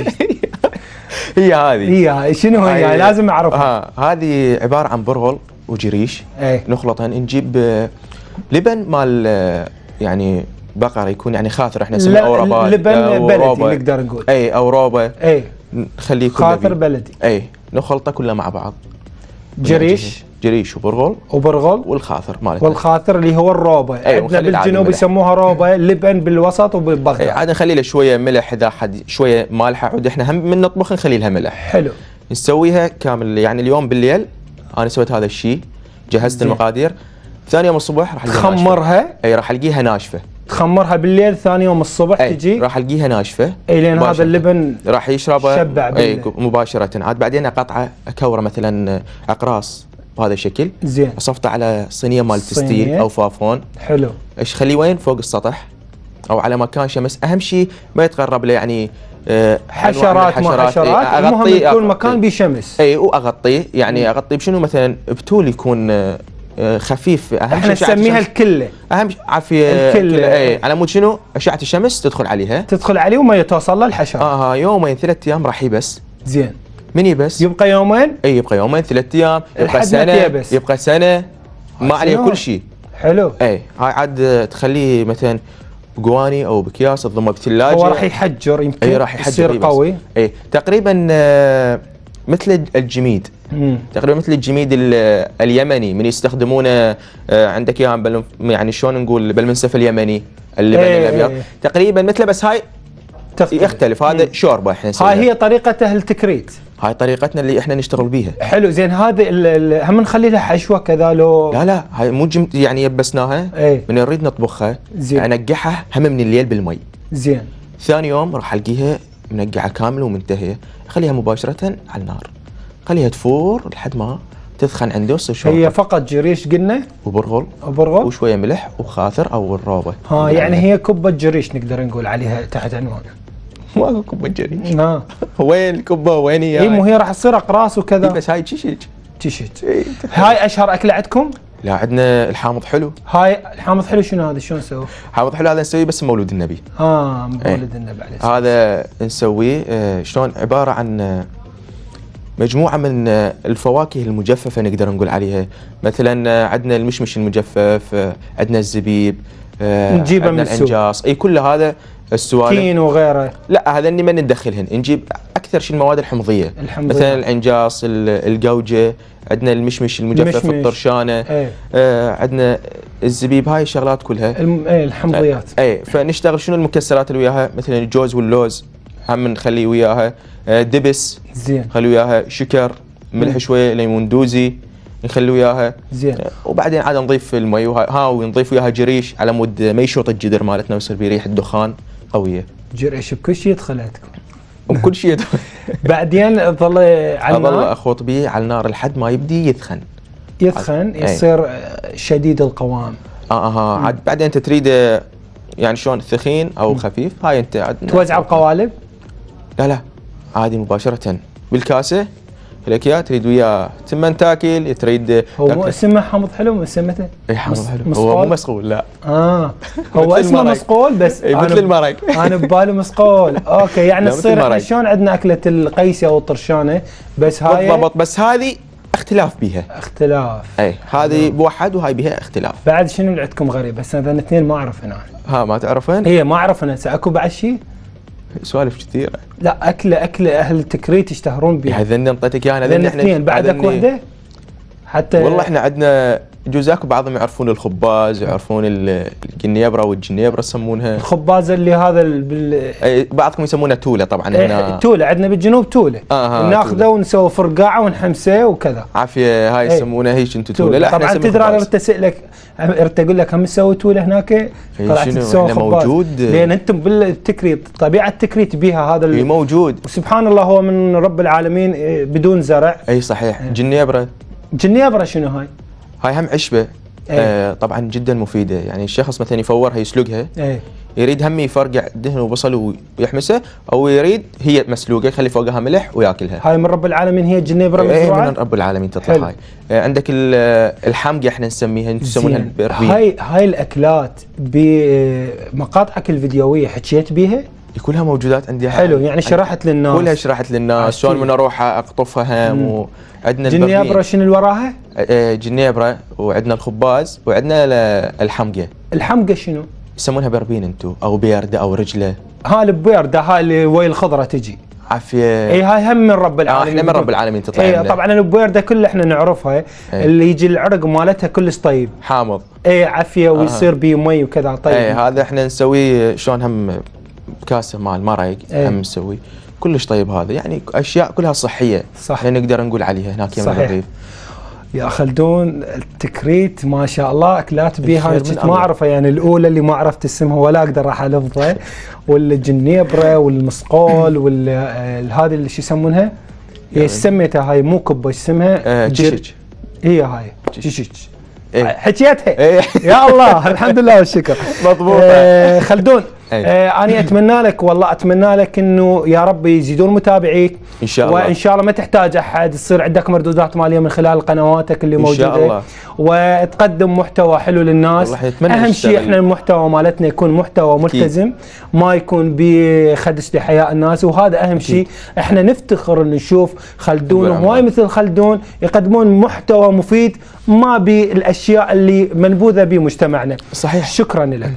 هي هذه شنو هي؟ لازم اعرفها. هذه عباره عن برغل وجريش. نخلطهن نجيب لبن مال يعني بقر يكون يعني خاثر احنا نسميه او ربات. لبن بلدي نقدر نقول. او روبه. نخليه خاثر بلدي. نخلطه كله مع بعض. جريش جريش وبرغل وبرغل والخاثر مالتنا. والخاثر اللي هو الروبه. أيوة، عندنا ونخلي العادي بالجنوب ملح. يسموها روبه، لبن بالوسط وبالبغداد. عاد نخلي له شويه ملح اذا حد شويه مالحه، عود احنا هم من نطبخ نخلي لها ملح. حلو. نسويها كامل يعني اليوم بالليل انا سويت هذا الشيء، جهزت زين. المقادير. ثاني يوم الصبح راح تخمرها. اي راح القيها ناشفه. تخمرها بالليل، ثاني يوم الصبح تجي راح القيها ناشفه. اي لين هذا اللبن راح يشربه شبع اي بالليل. مباشره. عاد بعدين اقطعه اكوره مثلا اقراص بهذا الشكل. زين. اصفته على صينيه مال صينية. ستيل او فافون. حلو. ايش خليه وين؟ فوق السطح او على مكان شمس. اهم شيء ما يتقرب له يعني حشرات ما حشرات، المهم يكون مكان بشمس. اي واغطيه يعني اغطيه بشنو؟ مثلا بتول يكون خفيف. اهم احنا نسميها الكله. اهم شيء عافيه الكله. اي على مود شنو؟ اشعه الشمس تدخل عليها، تدخل عليه وما توصل له الحشرات. يومين 3 ايام راح يبس. زين. من يبس؟ يبقى يومين؟ اي يبقى يومين 3 ايام، يبقى لحد ما سنه، يبس. يبقى سنه، ما عليه كل شيء. حلو. اي هاي عاد تخليه مثلا بقواني او باكياس تضمه بالثلاجه. هو راح يحجر يمكن. اي راح يحجر يصير قوي. اي تقريبا مثل الجميد. تقريبا مثل الجميد اليمني من يستخدمونه عندك اياه يعني شلون نقول بالمنسف اليمني اللبن الابيض. تقريبا مثله بس هاي يختلف. هذا شوربه احنا نسويها. هاي هي طريقته التكريت. هاي طريقتنا اللي احنا نشتغل بيها. حلو. زين هذه هم نخلي لها حشوه كذا لو؟ لا هاي مو يعني يبسناها. من نريد نطبخها انقعها هم من الليل بالمي. زين. ثاني يوم راح القيها منقعه كامل ومنتهيه، خليها مباشره على النار، خليها تفور لحد ما تثخن عنده وتصير شوربه. هي فقط جريش قلنا وبرغل وشويه ملح وخاثر او الروبه. يعني هي كبه جريش نقدر نقول عليها تحت عنوان. مو اكو كبه جريش. وين الكبه وين هي؟ اي مو هي راح تصير اقراص وكذا. بس هاي تشيش. هاي اشهر اكله عندكم؟ لا عندنا الحامض حلو. هاي الحامض حلو شنو هذا؟ شلون نسويه؟ حامض حلو هذا نسويه بس مولود النبي. مولود النبي عليه الصلاه. هذا نسويه شلون؟ عباره عن مجموعه من الفواكه المجففه نقدر نقول عليها. مثلا عندنا المشمش المجفف، عندنا الزبيب، نجيبه من الانجاص، اي كل هذا السوالف. تين وغيره. لا هذا ما ندخلهن، نجيب اكثر شيء المواد الحمضيه. مثلا الانجاص، الجوجه، عندنا المشمش المجفف، الطرشانه، عندنا الزبيب. هاي الشغلات كلها الحمضيات. فنشتغل شنو المكسرات اللي وياها؟ مثلا الجوز واللوز هم نخلي وياها، دبس زين، نخلي وياها شكر، ملح شويه، ليمون دوزي نخلي وياها. زين. وبعدين عاد نضيف المي ونضيف وياها جريش على مود ما يشوط الجدر مالتنا ويصير بريحه دخان قويه. جريش بكل شيء يدخل عندكم. وكل شيء بعدين اظل على النار. اظل اخوط به على النار لحد ما يبدي يثخن. يصير شديد القوام. عاد بعدين انت تريده يعني شلون ثخين او خفيف. هاي انت عاد توزعه بقوالب؟ لا عادي مباشره بالكاسه لك اياه. تريد وياه ثمن تاكل، تريد هو مو اسمه حامض حلو؟ سمته؟ اي حامض حلو. هو مو مسقول. لا هو اسمه مسقول بس مثل المرق. انا ببالي مسقول. اوكي يعني تصير احنا شلون عندنا اكله القيسي او الطرشانه، بس هاي بالضبط. بس هذه اختلاف بيها. اي هذه بوحد وهاي بيها اختلاف. بعد شنو اللي عندكم غريب؟ بس هذا الاثنين ما اعرف انا. ما تعرفين؟ هي ما اعرف انا. اكو بعد شيء؟ سوالف كثيره. لا اكله اهل التكريت يشتهرون بها. هذا انطيتك اياها. هذا الاثنين. بعدك وحده حتى؟ والله احنا عندنا جزاك بعضهم يعرفون الخباز، يعرفون الجنيبره والجنيبره يسمونها. الخباز اللي هذا بعضكم يسمونه توله طبعا. هنا توله عندنا بالجنوب توله. ناخذه ونسوي فرقاعه ونحمسه وكذا. عافيه. هاي يسمونها هيك انتم توله. لا طبعا تدري انا اريد اسالك، اريد اقول لك هم تسوي توله هناك؟ طلعت تسوي موجود لان انتم بالتكريت طبيعه التكريت بها هذا موجود. وسبحان الله هو من رب العالمين بدون زرع. اي صحيح. جنيبره شنو هاي؟ هاي هم عشبه. طبعا جدا مفيده. يعني الشخص مثلا يفورها يسلقها، يريد هم يفرقع دهن وبصل ويحمسه، او يريد هي مسلوقه يخلي فوقها ملح وياكلها. هاي من رب العالمين. هي الجنيبره مزروعه من رب العالمين تطلع. هاي عندك الحمقه احنا نسميها، انتم تسمونها البربين. هاي الاكلات بمقاطعك الفيديويه حكيت بيها؟ كلها موجودات عندي. حلو. يعني شرحت للناس. كلها شرحت للناس شلون من اروح اقطفها هم. وعندنا جنيبره شنو اللي وراها؟ جنيبره، وعندنا الخباز، وعندنا الحمقه. الحمقه شنو؟ يسمونها بربين انتم، او بيرده او رجله. البيرده هاي اللي ويا الخضره تجي. عافيه. اي هاي هم من رب العالمين. احنا من رب العالمين تطلع لنا. طبعا البويرده كلها احنا نعرفها، اللي يجي العرق مالتها كلش طيب حامض. اي عافيه ويصير بيه مي وكذا طيب. اي هذا احنا نسويه شلون هم بكاسه مال مرق هم نسوي كلش طيب. هذا يعني اشياء كلها صحيه صح، يعني نقدر نقول عليها هناك يم الرغيف. يا خلدون التكريت ما شاء الله اكلات بيها كنت ما اعرفها، يعني الاولى اللي ما عرفت اسمها ولا اقدر راح الفظها، والجنيبره والمسقول هذه اللي شو يسمونها؟ هي سميتها هاي مو كبه، ايش اسمها؟ جشج. هي هاي جشج. حكيتها يا الله الحمد لله والشكر. مضبوط. خلدون أنا أتمنى لك والله، أتمنى لك إنه يا رب يزيدون متابعيك إن شاء الله، وإن شاء الله ما تحتاج أحد، يصير عندك مردودات مالية من خلال قنواتك اللي موجودة إن شاء الله، وتقدم محتوى حلو للناس. أهم شيء إحنا المحتوى مالتنا يكون محتوى ملتزم، ما يكون بخدش لحياء الناس، وهذا أهم شيء. إحنا نفتخر إن نشوف خلدون وهواي مثل خلدون يقدمون محتوى مفيد ما بالأشياء اللي منبوذة بمجتمعنا. صحيح. شكرا لك.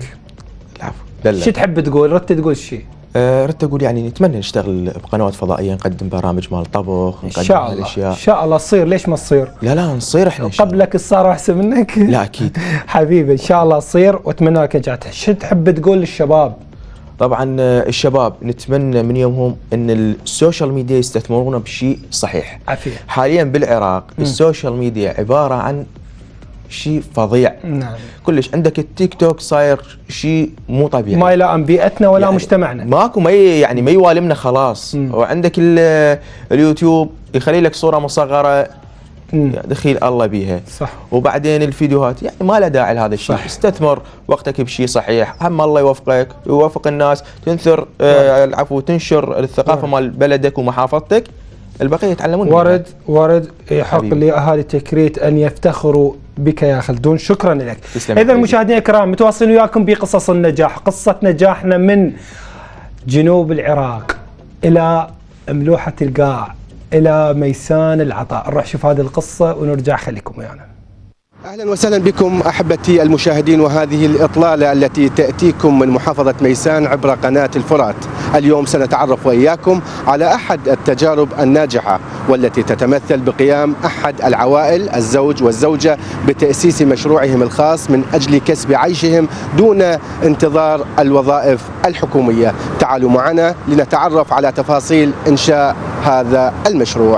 شو تحب تقول؟ ردت تقول شيء؟ ردت اقول يعني نتمنى نشتغل بقنوات فضائيه، نقدم برامج مال طبخ، نقدم ان شاء الله الاشياء. ان شاء الله تصير، ليش ما تصير؟ لا نصير احنا قبلك صار احسن منك؟ لا اكيد حبيبي ان شاء الله تصير، واتمنى لك نجاح. شو تحب تقول للشباب؟ طبعا الشباب نتمنى من يومهم ان السوشيال ميديا يستثمرونه بشيء صحيح. عافيه. حاليا بالعراق السوشيال ميديا عباره عن شيء فظيع. نعم. كلش عندك التيك توك صاير شيء مو طبيعي، ما يلائم بيئتنا ولا يعني مجتمعنا، ماكو ما يعني ما يوالمنا خلاص. وعندك اليوتيوب يخلي لك صوره مصغره دخيل الله بيها صح، وبعدين الفيديوهات يعني ما له داعي لهذا الشيء. استثمر وقتك بشيء صحيح، هم الله يوفقك ويوفق الناس، تنثر العفو تنشر الثقافه مال بلدك ومحافظتك، البقيه يتعلمون. ورد يحق لاهالي تكريت ان يفتخروا بك يا خلدون. شكرا لك. اذا مشاهدينا الكرام متواصلين وياكم بقصص النجاح، قصه نجاحنا من جنوب العراق الى ملوحه القاع الى ميسان العطاء. نروح شوف هذه القصه ونرجع، خليكم ويانا. أهلا وسهلا بكم أحبتي المشاهدين، وهذه الإطلالة التي تأتيكم من محافظة ميسان عبر قناة الفرات. اليوم سنتعرف وإياكم على أحد التجارب الناجحة والتي تتمثل بقيام أحد العوائل الزوج والزوجة بتأسيس مشروعهم الخاص من أجل كسب عيشهم دون انتظار الوظائف الحكومية. تعالوا معنا لنتعرف على تفاصيل إنشاء هذا المشروع.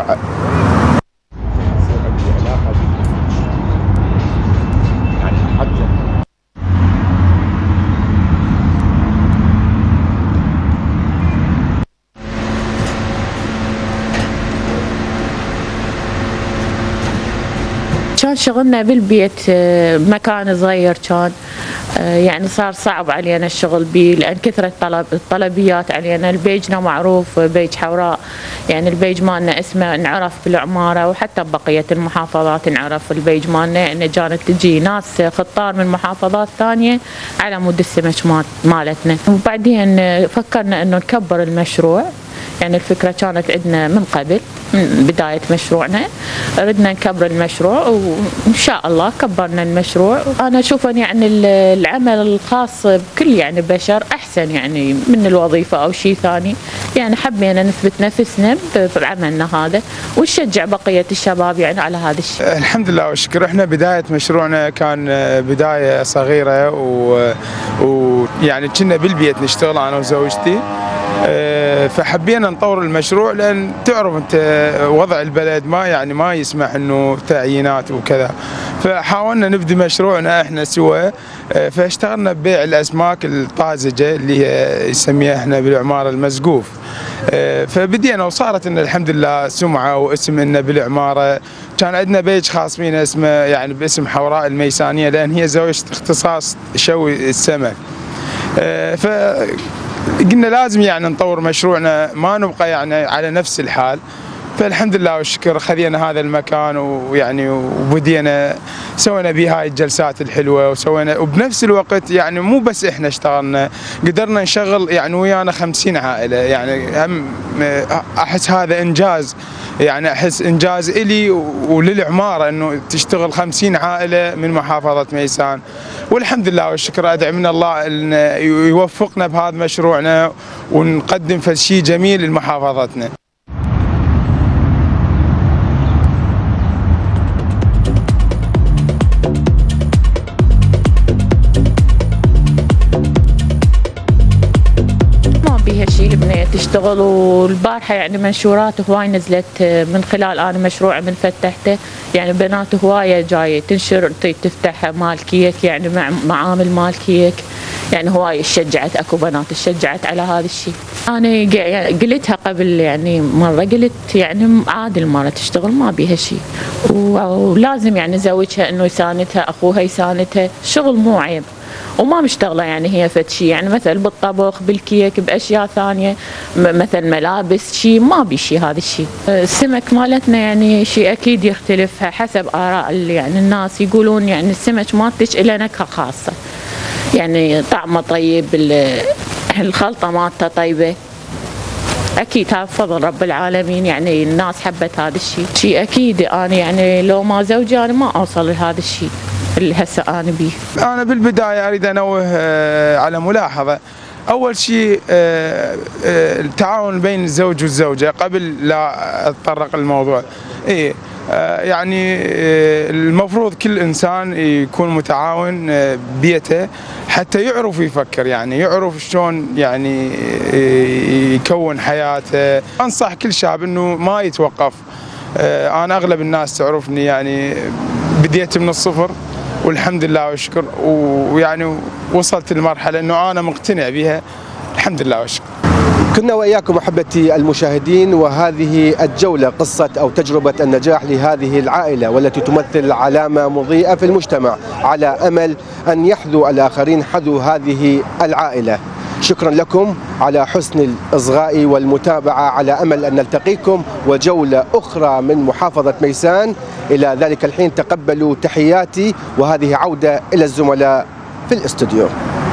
كان شغلنا بالبيت مكان صغير، كان يعني صار صعب علينا الشغل بيه لأن كثرة الطلبيات علينا. البيجنا معروف بيج حوراء، يعني البيج مالنا اسمه انعرف بالعمارة، وحتى ببقية المحافظات انعرف البيج مالنا، إن كانت تجي ناس خطار من محافظات ثانية على مود السمك مالتنا. وبعدين فكرنا إنه نكبر المشروع، يعني الفكرة كانت عندنا من قبل، من بداية مشروعنا ردنا نكبر المشروع، وإن شاء الله كبرنا المشروع. أنا أشوف أن يعني العمل الخاص بكل يعني بشر أحسن يعني من الوظيفة أو شيء ثاني، يعني حبينا نثبت نفسنا بعملنا هذا ونشجع بقية الشباب يعني على هذا الشيء. الحمد لله والشكر. احنا بداية مشروعنا كان بداية صغيرة ويعني كنا بالبيت نشتغل أنا وزوجتي، فحبينا نطور المشروع لان تعرف انت وضع البلد ما يسمح انه تعيينات وكذا، فحاولنا نبدي مشروعنا احنا سوا. فاشتغلنا ببيع الاسماك الطازجه اللي هي يسميها احنا بالعماره المسقوف. فبدينا وصارت لنا الحمد لله سمعه واسم لنا بالعماره. كان عندنا بيج خاص بينا اسمه يعني باسم حوراء الميسانيه، لان هي زوجة اختصاص شوي السمك. قلنا لازم يعني نطور مشروعنا، ما نبقى يعني على نفس الحال. فالحمد لله والشكر خذينا هذا المكان ويعني وبدينا سوينا به هاي الجلسات الحلوه، وسوينا وبنفس الوقت يعني مو بس احنا اشتغلنا، قدرنا نشغل يعني ويانا 50 عائله. يعني هم احس هذا انجاز، يعني احس انجاز الي وللعماره انه تشتغل 50 عائله من محافظه ميسان. والحمد لله والشكر. ادعي من الله ان يوفقنا بهذا مشروعنا ونقدم فد شيء جميل لمحافظتنا. هالشيء البنية تشتغل، والبارحة يعني منشورات هواي نزلت من خلال أنا مشروع من فتحته، يعني بنات هواية جاية تنشر تفتح مال كيك، يعني معامل مال كيك، يعني هواي شجعت، اكو بنات شجعت على هذا الشيء. أنا يعني قلتها قبل يعني مرة، قلت يعني عادي المرة تشتغل ما بيها شيء، ولازم يعني زوجها إنه يساندها، أخوها يساندها، شغل مو عيب وما مشتغله يعني هي فد شيء، يعني مثل بالطبخ بالكيك باشياء ثانيه، مثل ملابس شيء ما بي شيء هذا الشيء. السمك مالتنا يعني شيء اكيد يختلف حسب اراء يعني الناس، يقولون يعني السمك مالتك له نكهه خاصه، يعني طعمه طيب، الخلطه مالته طيبه، اكيد هذا فضل رب العالمين، يعني الناس حبت هذا الشيء، شيء اكيد انا يعني لو ما زوجي انا ما اوصل لهذا الشيء اللي هسه انا بيه. انا بالبدايه اريد انوه على ملاحظه، اول شيء التعاون بين الزوج والزوجه قبل لا اتطرق الموضوع. يعني المفروض كل انسان يكون متعاون ببيته حتى يعرف يفكر، يعني يعرف شلون يعني يكون حياته. انصح كل شاب انه ما يتوقف. انا اغلب الناس تعرفني يعني بديت من الصفر والحمد لله والشكر، ويعني وصلت لمرحله انه انا مقتنع بها الحمد لله والشكر. كنا وإياكم أحبتي المشاهدين، وهذه الجولة قصة أو تجربة النجاح لهذه العائلة والتي تمثل علامة مضيئة في المجتمع، على أمل أن يحذو الآخرين حذو هذه العائلة. شكرا لكم على حسن الإصغاء والمتابعة، على أمل أن نلتقيكم وجولة أخرى من محافظة ميسان. إلى ذلك الحين تقبلوا تحياتي، وهذه عودة إلى الزملاء في الاستوديو.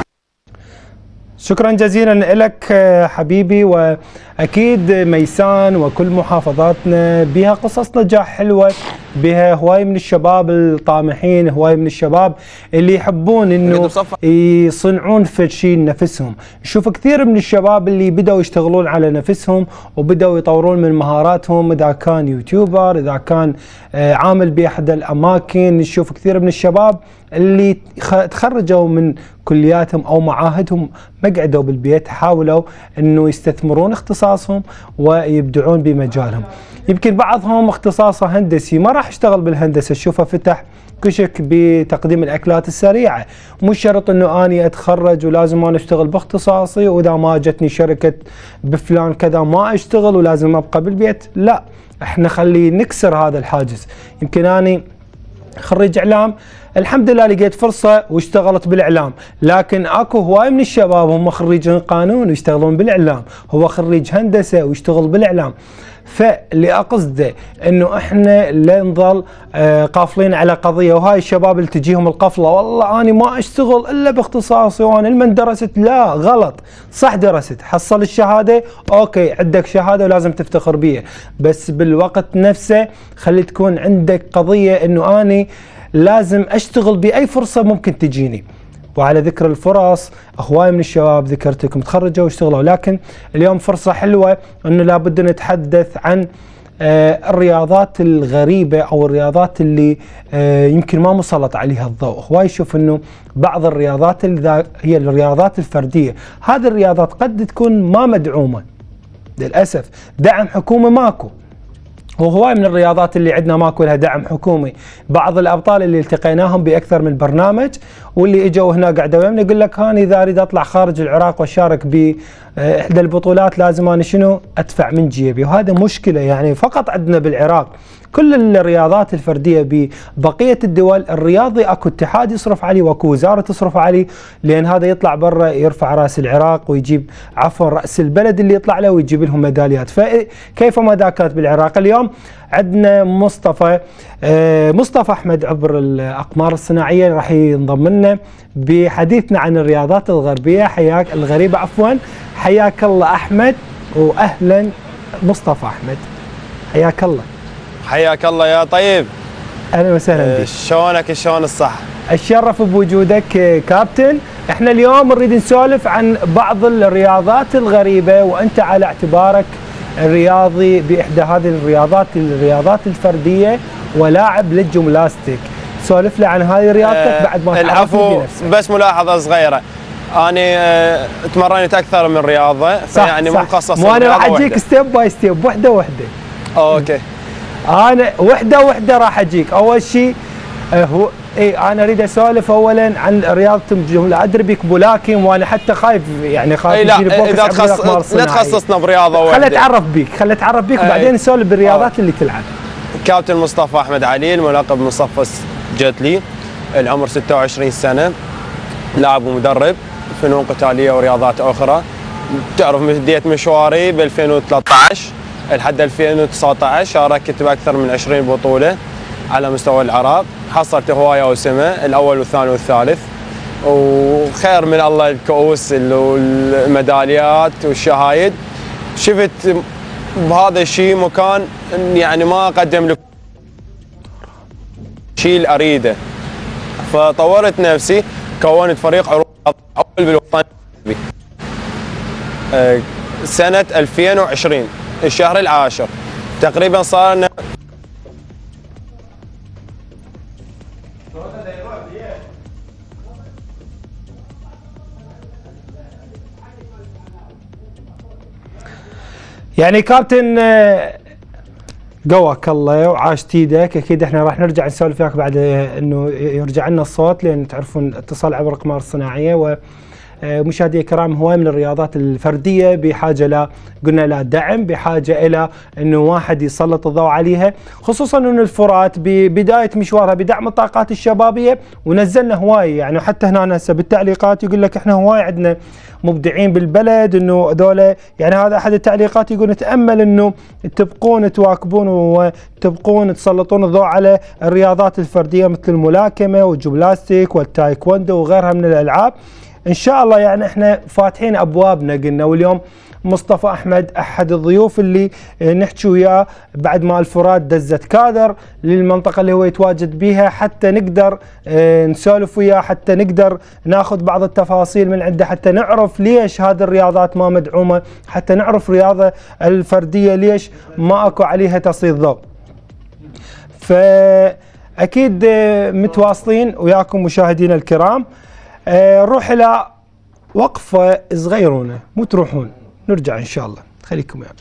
شكرا جزيلا لك حبيبي، واكيد ميسان وكل محافظاتنا بها قصص نجاح حلوه، بها هواي من الشباب الطامحين، هواي من الشباب اللي يحبون انه يصنعون في شيء لنفسهم. نشوف كثير من الشباب اللي بدأوا يشتغلون على نفسهم وبدأوا يطورون من مهاراتهم، اذا كان يوتيوبر، اذا كان عامل باحد الاماكن. نشوف كثير من الشباب اللي تخرجوا من كلياتهم او معاهدهم ما قعدوا بالبيت، حاولوا انه يستثمرون اختصاصهم ويبدعون بمجالهم. يمكن بعضهم اختصاصه هندسي، ما راح يشتغل بالهندسه، شوفه فتح كشك بتقديم الاكلات السريعه. مو شرط انه اني اتخرج ولازم انا اشتغل باختصاصي، واذا ما جتني شركه بفلان كذا ما اشتغل ولازم ابقى بالبيت، لا، احنا خلي نكسر هذا الحاجز. يمكن اني خريج اعلام، الحمد لله لقيت فرصه واشتغلت بالاعلام، لكن اكو هواي من الشباب هم خريجين قانون ويشتغلون بالاعلام، هو خريج هندسه ويشتغل بالاعلام. فاللي اقصده انه احنا لا نظل قافلين على قضيه، وهاي الشباب اللي تجيهم القفله والله انا ما اشتغل الا باختصاصي وانا من درست، لا غلط، صح درست، حصل الشهاده، اوكي عندك شهاده ولازم تفتخر بيها، بس بالوقت نفسه خلي تكون عندك قضيه انه اني لازم اشتغل باي فرصه ممكن تجيني. وعلى ذكر الفرص، هواي من الشباب ذكرتكم تخرجوا واشتغلوا، لكن اليوم فرصه حلوه انه لابد نتحدث عن الرياضات الغريبه او الرياضات اللي يمكن ما مسلط عليها الضوء. هواي يشوف انه بعض الرياضات اللي هي الرياضات الفرديه، هذه الرياضات قد تكون ما مدعومه للاسف، دعم حكومي ماكو، وهواي من الرياضات اللي عندنا ماكو لها دعم حكومي. بعض الابطال اللي التقيناهم باكثر من برنامج واللي اجوا هنا قعدوا ويانا يقول لك انا اذا اريد اطلع خارج العراق واشارك باحدى البطولات لازم انا شنو ادفع من جيبي، وهذا مشكله يعني فقط عندنا بالعراق. كل الرياضات الفرديه ببقيه الدول الرياضي اكو اتحاد يصرف عليه واكو وزاره تصرف عليه، لان هذا يطلع برا يرفع راس العراق ويجيب عفوا راس البلد اللي يطلع له ويجيب لهم ميداليات. فكيف ما كانت بالعراق. اليوم عندنا مصطفى احمد عبر الاقمار الصناعيه راح ينضم لنا بحديثنا عن الرياضات الغربيه. حياك الغريبه عفوا، حياك الله احمد، واهلا مصطفى احمد، حياك الله. حياك الله يا طيب. اهلا وسهلا بك. شلونك؟ شلون الصحة؟ اتشرف بوجودك كابتن. احنا اليوم نريد نسولف عن بعض الرياضات الغريبة، وانت على اعتبارك الرياضي باحدى هذه الرياضات الفردية ولاعب للجملاستيك. سولف لي عن هذه رياضتك بعد ما العفو. بس ملاحظة صغيرة، أنا تمرنت أكثر من رياضة، فيعني مو مخصص. مو أنا راح أجيك ستيب باي ستيب، وحدة. أوكي. أنا وحدة راح أجيك. أول شيء هو أنا أريد أسولف أولاً عن رياضة الجملة. أدري بك ملاكم، وأنا حتى خايف لا إذا لا تخصصنا برياضة واحدة. خلي أتعرف بيك وبعدين نسولف بالرياضات اللي تلعب. كابتن مصطفى أحمد علي، الملقب مصطفى جتلي، العمر 26 سنة، لاعب ومدرب فنون قتالية ورياضات أخرى. تعرف بديت مشواري ب 2013 لحد 2019 شاركت بأكثر من 20 بطولة على مستوى العراق، حصلت هواية وسمة، الأول والثاني والثالث، وخير من الله الكؤوس والميداليات والشهايد. شفت بهذا الشيء مكان يعني ما أقدم لك شيء أريده، فطورت نفسي، كونت فريق عروض أول بالوطن سنة 2020 الشهر العاشر تقريبا. صار لنا يعني كابتن قواك الله وعاشت ايدك. اكيد احنا راح نرجع نسولف وياك بعد انه يرجع لنا الصوت، لان تعرفون اتصال عبر الأقمار الصناعيه. ومشاهدي الكرام، هواي من الرياضات الفرديه بحاجه قلنا لا دعم، بحاجه الى انه واحد يسلط الضوء عليها، خصوصا انه الفرات ببدايه مشوارها بدعم الطاقات الشبابيه، ونزلنا هواي يعني حتى هنا هسه بالتعليقات يقول لك احنا هواي عندنا مبدعين بالبلد، انه هذول يعني هذا احد التعليقات يقول نتامل انه تبقون تواكبون وتبقون تسلطون الضوء على الرياضات الفرديه مثل الملاكمه والجملاستيك والتايكوندو وغيرها من الالعاب. ان شاء الله يعني احنا فاتحين ابوابنا قلنا. واليوم مصطفى احمد احد الضيوف اللي نحكي وياه بعد ما الفرات دزت كادر للمنطقه اللي هو يتواجد بها، حتى نقدر نسولف وياه، حتى نقدر ناخذ بعض التفاصيل من عنده، حتى نعرف ليش هذه الرياضات ما مدعومه، حتى نعرف الرياضه الفرديه ليش ما اكو عليها تسليط ضوء. فاكيد متواصلين وياكم مشاهدينا الكرام. نروح الى وقفه صغيرونه، مو تروحون، نرجع ان شاء الله، خليكم ويانا.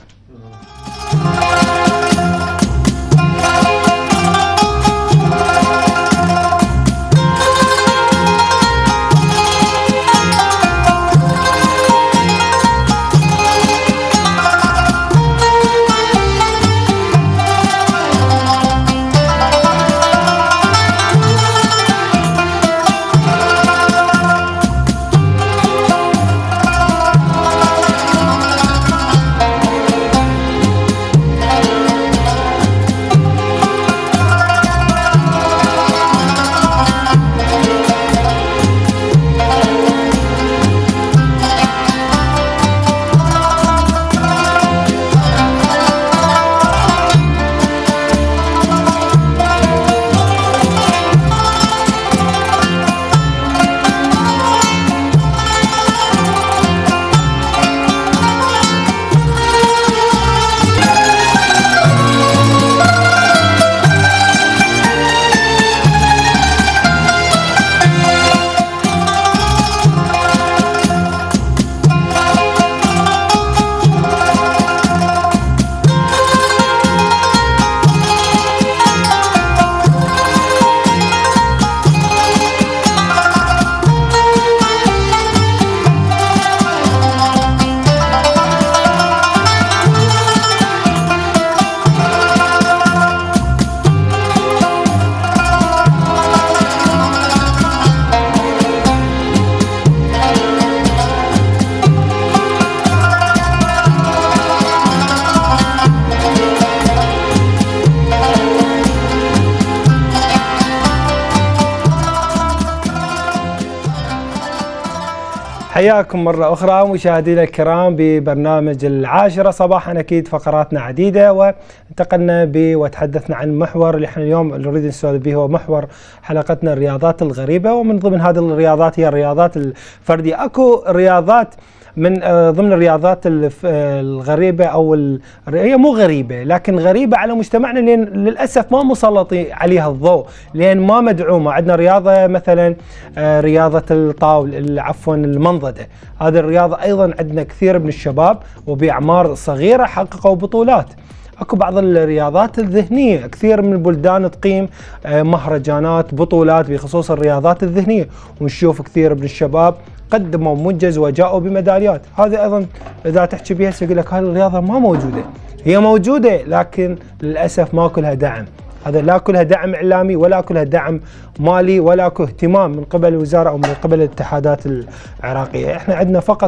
حياكم مرة أخرى مشاهدينا الكرام ببرنامج 10 صباحا. أكيد فقراتنا عديدة وانتقلنا وتحدثنا عن المحور اللي احنا اليوم نريد نسولف به، هو محور حلقتنا الرياضات الغريبة. ومن ضمن هذه الرياضات هي الرياضات الفردية. أكو رياضات من ضمن الرياضات الغريبة أو هي مو غريبة لكن غريبة على مجتمعنا، لأن للأسف ما مسلط عليها الضوء، لأن ما مدعومة. عندنا رياضة مثلا رياضة الطاولة، عفوا المنضدة. هذه الرياضة أيضا عندنا كثير من الشباب وبأعمار صغيرة حققوا بطولات. اكو بعض الرياضات الذهنيه، كثير من البلدان تقيم مهرجانات بطولات بخصوص الرياضات الذهنيه، ونشوف كثير من الشباب قدموا منجز وجاءوا بميداليات. هذه ايضا اذا تحكي بها يقول لك هذه الرياضه ما موجوده. هي موجوده لكن للاسف ما كلها دعم. هذا لا كلها دعم اعلامي ولا كلها دعم مالي ولا كلها اهتمام من قبل الوزاره او من قبل الاتحادات العراقيه. احنا عندنا فقط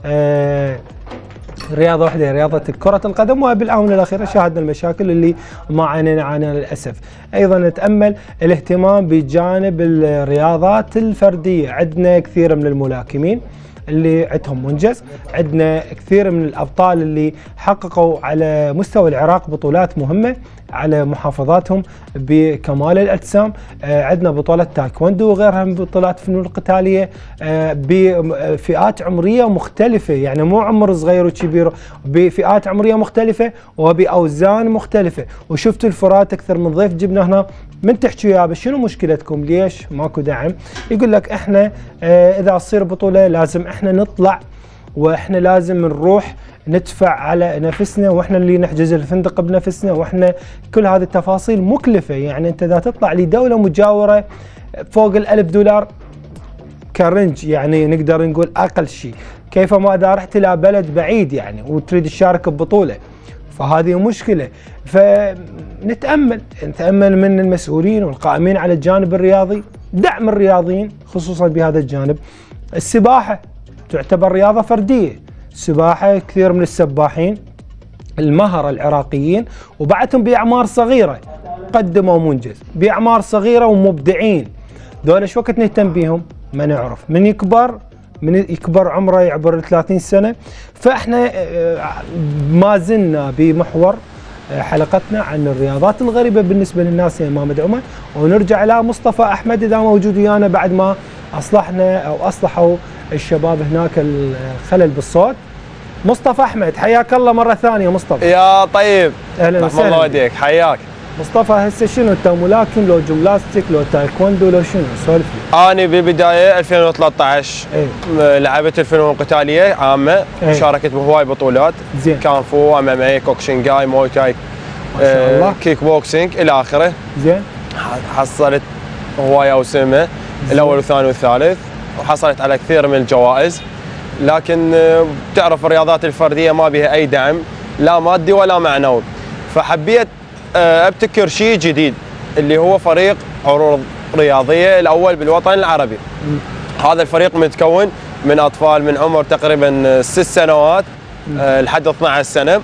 رياضة واحدة، رياضة كرة القدم، وبالآونة الأخيرة شاهدنا المشاكل اللي ما عانينا عنها للأسف. أيضا نتأمل الاهتمام بجانب الرياضات الفردية. عندنا كثير من الملاكمين اللي عندهم منجز، عندنا كثير من الأبطال اللي حققوا على مستوى العراق بطولات مهمة على محافظاتهم بكمال الأجسام. عندنا بطولة تايكوندو وغيرها من بطولات الفنون القتالية بفئات عمرية مختلفة، يعني مو عمر صغير وكبير، بفئات عمرية مختلفة وبأوزان مختلفة. وشفتوا الفرات أكثر من ضيف جبنا هنا من تحكوا يا شنو مشكلتكم؟ ليش ماكو دعم؟ يقول لك احنا إذا تصير بطولة لازم احنا نطلع، واحنا لازم نروح ندفع على نفسنا، واحنا اللي نحجز الفندق بنفسنا، واحنا كل هذه التفاصيل مكلفة. يعني انت اذا تطلع لدولة مجاورة فوق $1000 كرنج، يعني نقدر نقول اقل شيء، كيف ما اذا رحت الى بلد بعيد يعني وتريد تشارك ببطولة، فهذه مشكلة. فنتأمل من المسؤولين والقائمين على الجانب الرياضي دعم الرياضيين خصوصا بهذا الجانب. السباحة تعتبر رياضة فردية، السباحة كثير من السباحين المهرة العراقيين وبعدهم بأعمار صغيرة قدموا منجز، بأعمار صغيرة ومبدعين. دول شو وقت نهتم بيهم؟ ما نعرف. من يكبر عمره يعبر 30 سنة. فاحنا ما زلنا بمحور حلقتنا عن الرياضات الغريبة بالنسبة للناس ما مدعومة، ونرجع إلى مصطفى أحمد إذا موجود ويانا بعد ما أصلحوا الشباب هناك الخلل بالصوت. مصطفى أحمد حياك الله مرة ثانية. مصطفى يا طيب، أهلا وسهلا. الله وديك، حياك. مصطفى هسه شنو انت ملاكم لو جملاستيك لو تايكوندو لو شنو؟ سولف لي. أنا بالبداية 2013 لعبت الفنون القتالية عامة، شاركت بهواي بطولات. زين. كانفو، MMA، كوكشنجاي، موي تاي، ما شاء الله. كيك بوكسينج إلى آخره. زين. حصلت هواي أوسمة، الأول والثاني والثالث، وحصلت على كثير من الجوائز. لكن تعرف الرياضات الفردية ما بها أي دعم لا مادي ولا معنوي، فحبيت ابتكر شيء جديد اللي هو فريق عروض رياضية الأول بالوطن العربي. هذا الفريق متكون من أطفال من عمر تقريبا 6 سنوات لحد 12 سنة.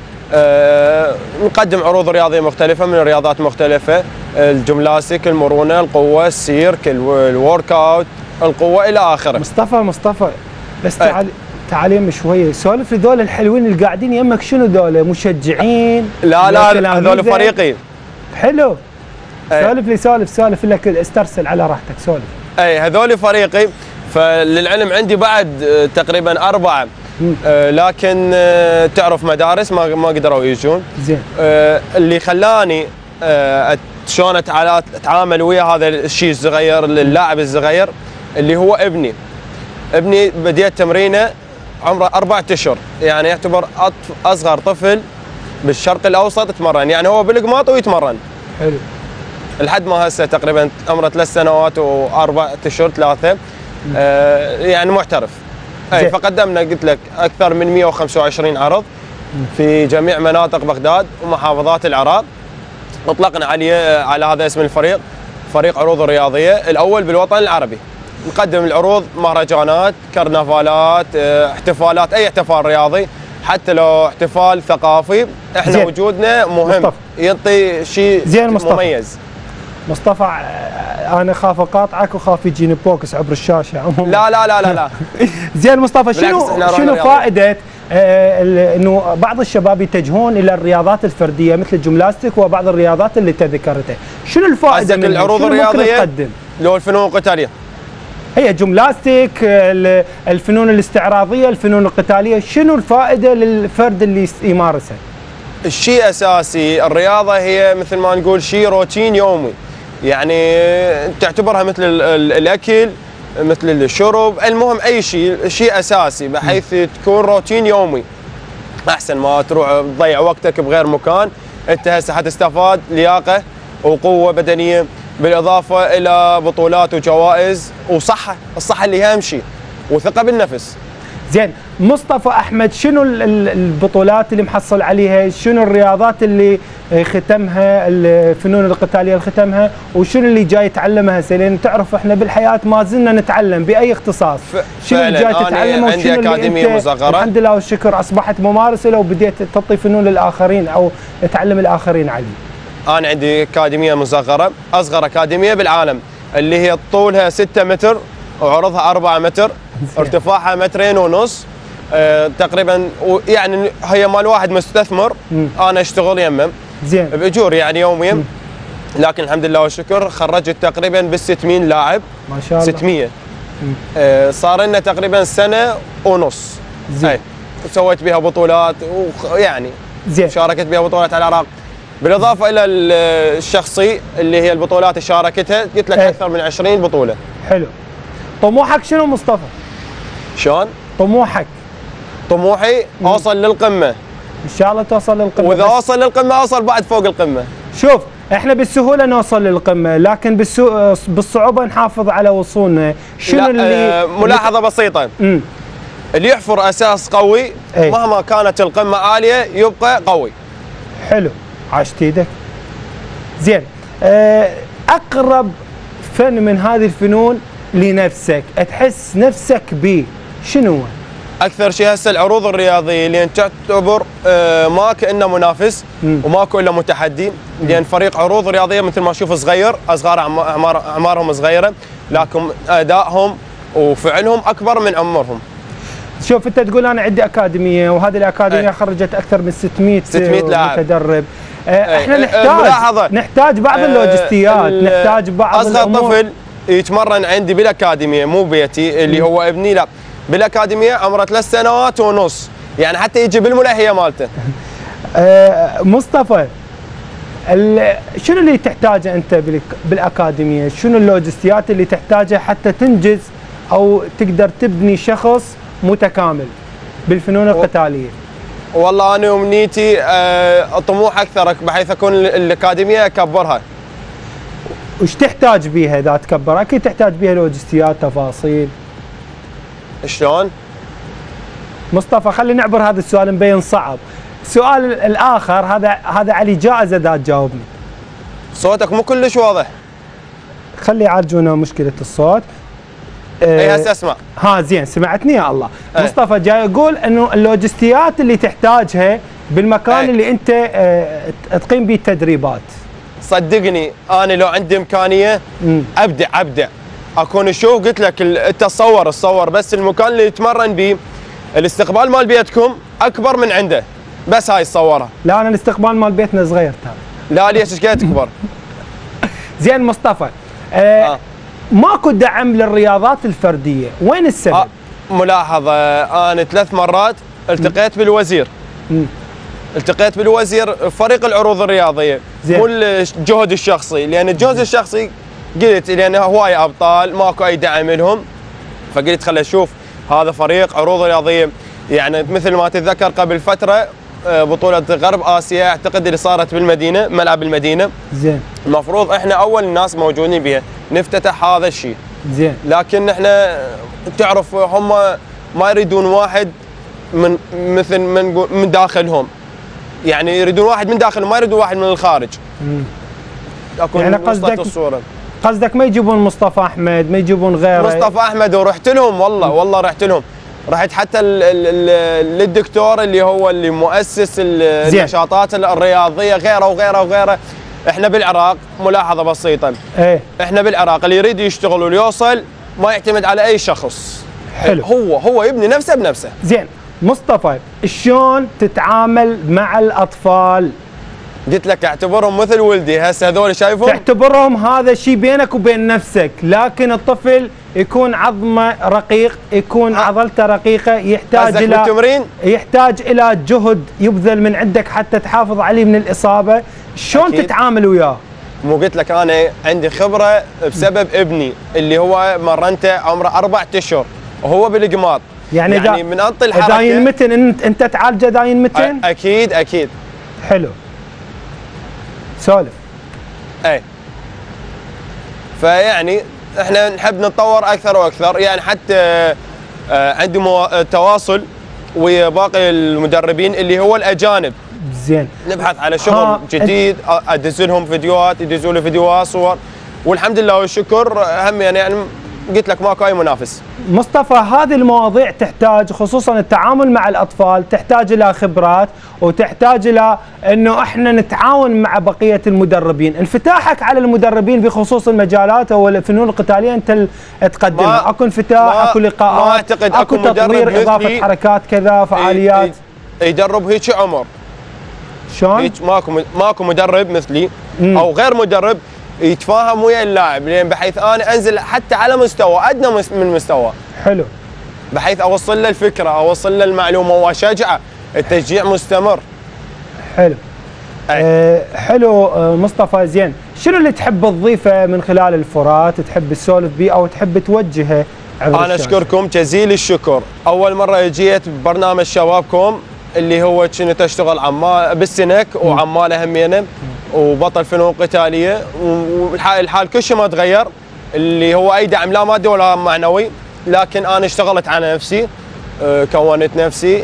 نقدم عروض رياضية مختلفة من رياضات مختلفة، الجملاستيك، المرونة، القوة، السيرك، الورك اوت، القوة إلى آخره. مصطفى بس تعال يم شويه، سولف لي ذول الحلوين اللي قاعدين يمك شنو ذول؟ مشجعين؟ لا هذول فريقي. حلو. سولف لك استرسل على راحتك سولف. اي هذول فريقي، فللعلم عندي بعد تقريبا 4 لكن تعرف مدارس ما قدروا يجون. زين. اللي خلاني شلون اتعامل ويا هذا الشيء الصغير، اللاعب الصغير اللي هو ابني بديت تمرينه عمره 4 أشهر، يعني يعتبر اصغر طفل بالشرق الاوسط يتمرن، يعني هو بالقماط ويتمرن. حلو. لحد ما هسه تقريبا عمره 3 سنوات و4 أشهر 3 يعني محترف. اي فقدمنا قلت لك اكثر من 125 عرض في جميع مناطق بغداد ومحافظات العراق. اطلقنا على هذا اسم الفريق، فريق عروض رياضيه الاول بالوطن العربي. نقدم العروض، مهرجانات، كرنفالات، احتفالات، اي احتفال رياضي، حتى لو احتفال ثقافي، احنا زين. وجودنا مهم مصطفى. يعطي شيء مميز. مصطفى انا خاف اقاطعك وخاف يجيني بوكس عبر الشاشه عموما. لا لا لا لا لا. زين مصطفى، بالعكس، شنو فائده انه بعض الشباب يتجهون الى الرياضات الفرديه مثل الجملاستيك وبعض الرياضات اللي تذكرتها؟ شنو الفائده من العروض الرياضيه لو الفنون القتاليه؟ هي جملاستيك، الفنون الاستعراضيه، الفنون القتاليه، شنو الفائده للفرد اللي يمارسها؟ الشيء اساسي، الرياضه هي مثل ما نقول شيء روتين يومي، يعني تعتبرها مثل الاكل، مثل الشرب، المهم اي شيء اساسي بحيث تكون روتين يومي. احسن ما تروح تضيع وقتك بغير مكان. انت هسه حتستفاد لياقه وقوه بدنيه، بالاضافه الى بطولات وجوائز وصحه، الصحه اللي اهم شيء، وثقه بالنفس. زين مصطفى احمد، شنو البطولات اللي محصل عليها؟ شنو الرياضات اللي ختمها؟ الفنون القتاليه اللي ختمها؟ وشنو اللي جاي يتعلمها هسه؟ لان تعرف احنا بالحياه ما زلنا نتعلم باي اختصاص. شنو اللي جاي تتعلمه؟ عندي اكاديميه مصغره الحمد لله والشكر اصبحت ممارسه لو بديت تعطي فنون للاخرين او تعلم الاخرين عليه. انا عندي اكاديميه مصغره، اصغر اكاديميه بالعالم، اللي هي طولها 6 متر وعرضها 4 متر، ارتفاعها 2.5 متر تقريبا، يعني هي مال واحد مستثمر. انا اشتغل يمه زين باجور يعني يوميا، لكن الحمد لله والشكر خرجت تقريبا بال 600 لاعب. ما شاء الله 600. صار لنا تقريبا 1.5 سنة. زين سويت بها بطولات ويعني زين شاركت بها بطولات على العراق، بالاضافه الى الشخصي اللي هي البطولات اللي شاركتها، قلت لك اكثر من 20 بطوله. حلو. طموحك شنو مصطفى؟ شلون؟ طموحك؟ طموحي اوصل للقمه ان شاء الله توصل للقمه، واذا اوصل للقمه اوصل بعد فوق القمه. شوف احنا بالسهوله نوصل للقمه، لكن بالصعوبه نحافظ على وصولنا. شنو اللي ملاحظه بسيطه، اللي يحفر اساس قوي مهما كانت القمه عاليه يبقى قوي. حلو، عاشت ايدك. زين اقرب فن من هذه الفنون لنفسك، تحس نفسك به شنو هو؟ اكثر شيء هسه العروض الرياضيه، لان تعتبر ماكو الا منافس وماكو الا متحدي، لان فريق عروض رياضيه مثل ما اشوف صغير، اصغار اعمارهم صغيره، لكن ادائهم وفعلهم اكبر من عمرهم. شوف انت تقول انا عندي اكاديميه، وهذه الاكاديميه خرجت اكثر من 600 لاعب متدرب. احنا نحتاج بعض اللوجستيات، نحتاج بعض اصغر طفل يتمرن عندي بالاكاديميه، مو بيتي اللي هو ابني، لا بالاكاديميه عمره 3 سنوات ونص، يعني حتى يجي بالملاهيه مالته. مصطفى، شنو اللي تحتاجه انت بالاكاديميه؟ شنو اللوجستيات اللي تحتاجها حتى تنجز او تقدر تبني شخص متكامل بالفنون القتاليه؟ والله انا امنيتي طموح اكثر بحيث اكون الاكاديميه اكبرها. وش تحتاج بيها اذا تكبر؟ اكيد تحتاج بيها لوجستيات، تفاصيل. شلون؟ مصطفى خلينا نعبر هذا السؤال مبين صعب. السؤال الاخر هذا علي جائزه اذا تجاوبني. صوتك مو كلش واضح. خلي يعالجونا مشكله الصوت. اي هسه اسمع. ها زين سمعتني يا الله. مصطفى جاي يقول انه اللوجستيات اللي تحتاجها بالمكان اللي انت تقيم به التدريبات. صدقني انا لو عندي امكانيه ابدع اكون اشوف، قلت لك انت تصور بس المكان اللي يتمرن به، الاستقبال مال بيتكم اكبر من عنده، بس هاي تصورها. لا انا الاستقبال مال بيتنا صغير ترى. لا ليش ايش قد تكبر؟ زين مصطفى، ماكو دعم للرياضات الفرديه، وين السبب؟ ملاحظه، انا 3 مرات التقيت بالوزير. التقيت بالوزير فريق العروض الرياضيه، مو الجهد الشخصي، لان الجهد الشخصي قلت لان هواي ابطال ماكو اي دعم لهم، فقلت خلي اشوف هذا فريق عروض رياضيه. يعني مثل ما تتذكر قبل فتره بطوله غرب اسيا اعتقد اللي صارت بالمدينه، ملعب المدينه. زين. المفروض احنا اول الناس موجودين بها نفتتح هذا الشيء. زين. لكن احنا تعرف هم ما يريدون واحد من مثل من داخلهم، يعني يريدون واحد من داخلهم، ما يريدون واحد من الخارج. يعني قصدك ما يجيبون مصطفى احمد، ما يجيبون غيره؟ مصطفى احمد ورحت لهم، والله رحت لهم، رحت حتى للدكتور اللي هو اللي مؤسس النشاطات الرياضيه، غيره وغيره وغيره. احنا بالعراق ملاحظه بسيطه. ايه احنا بالعراق اللي يريد يشتغل ويوصل ما يعتمد على اي شخص. حلو. هو يبني نفسه بنفسه. زين مصطفى، شلون تتعامل مع الاطفال؟ قلت لك اعتبرهم مثل ولدي، هسه هذول شايفهم؟ تعتبرهم هذا شيء بينك وبين نفسك، لكن الطفل يكون عظمه رقيق، يكون عضلته رقيقه، يحتاج الى جهد يبذل من عندك حتى تحافظ عليه من الاصابه، شلون تتعامل وياه؟ مو قلت لك انا عندي خبره بسبب ابني اللي هو مرنته عمره 4 اشهر وهو بالقماط. يعني من انطي الحركه داين متن انت تعالجه داين متن؟ اكيد. حلو. سولف. اي. فيعني احنا نحب نتطور اكثر واكثر، يعني حتى عندي تواصل ويا باقي المدربين اللي هو الاجانب. زين. نبحث على شغل جديد، ادز لهم فيديوهات، يدزوا لي فيديوهات صور، والحمد لله والشكر هم يعني قلت لك ماكو اي منافس. مصطفى، هذه المواضيع تحتاج خصوصا التعامل مع الاطفال، تحتاج الى خبرات وتحتاج الى انه احنا نتعاون مع بقيه المدربين، انفتاحك على المدربين بخصوص المجالات او الفنون القتاليه انت تقدمها، اكو انفتاح، اكو لقاءات، ما اعتقد اكو تطوير، اضافه حركات كذا، فعاليات يدرب هيك عمر. شلون؟ هيك ماكو مدرب مثلي او غير مدرب يتفاهم ويا اللاعب، لان بحيث انا انزل حتى على مستوى ادنى من مستوى. حلو. بحيث اوصل له الفكره، اوصل له المعلومه واشجعه، التشجيع مستمر. حلو. حلو مصطفى. زين، شنو اللي تحب تضيفه من خلال الفرات، تحب تسولف به او تحب توجهه؟ انا اشكركم جزيل الشكر. اول مره جيت ببرنامج شبابكم اللي هو كنت اشتغل عمال بالسنك وعماله همينه وبطل فنون قتاليه، والحال كل شيء ما تغير، اللي هو اي دعم لا مادي ولا معنوي، لكن انا اشتغلت على نفسي، كونت نفسي،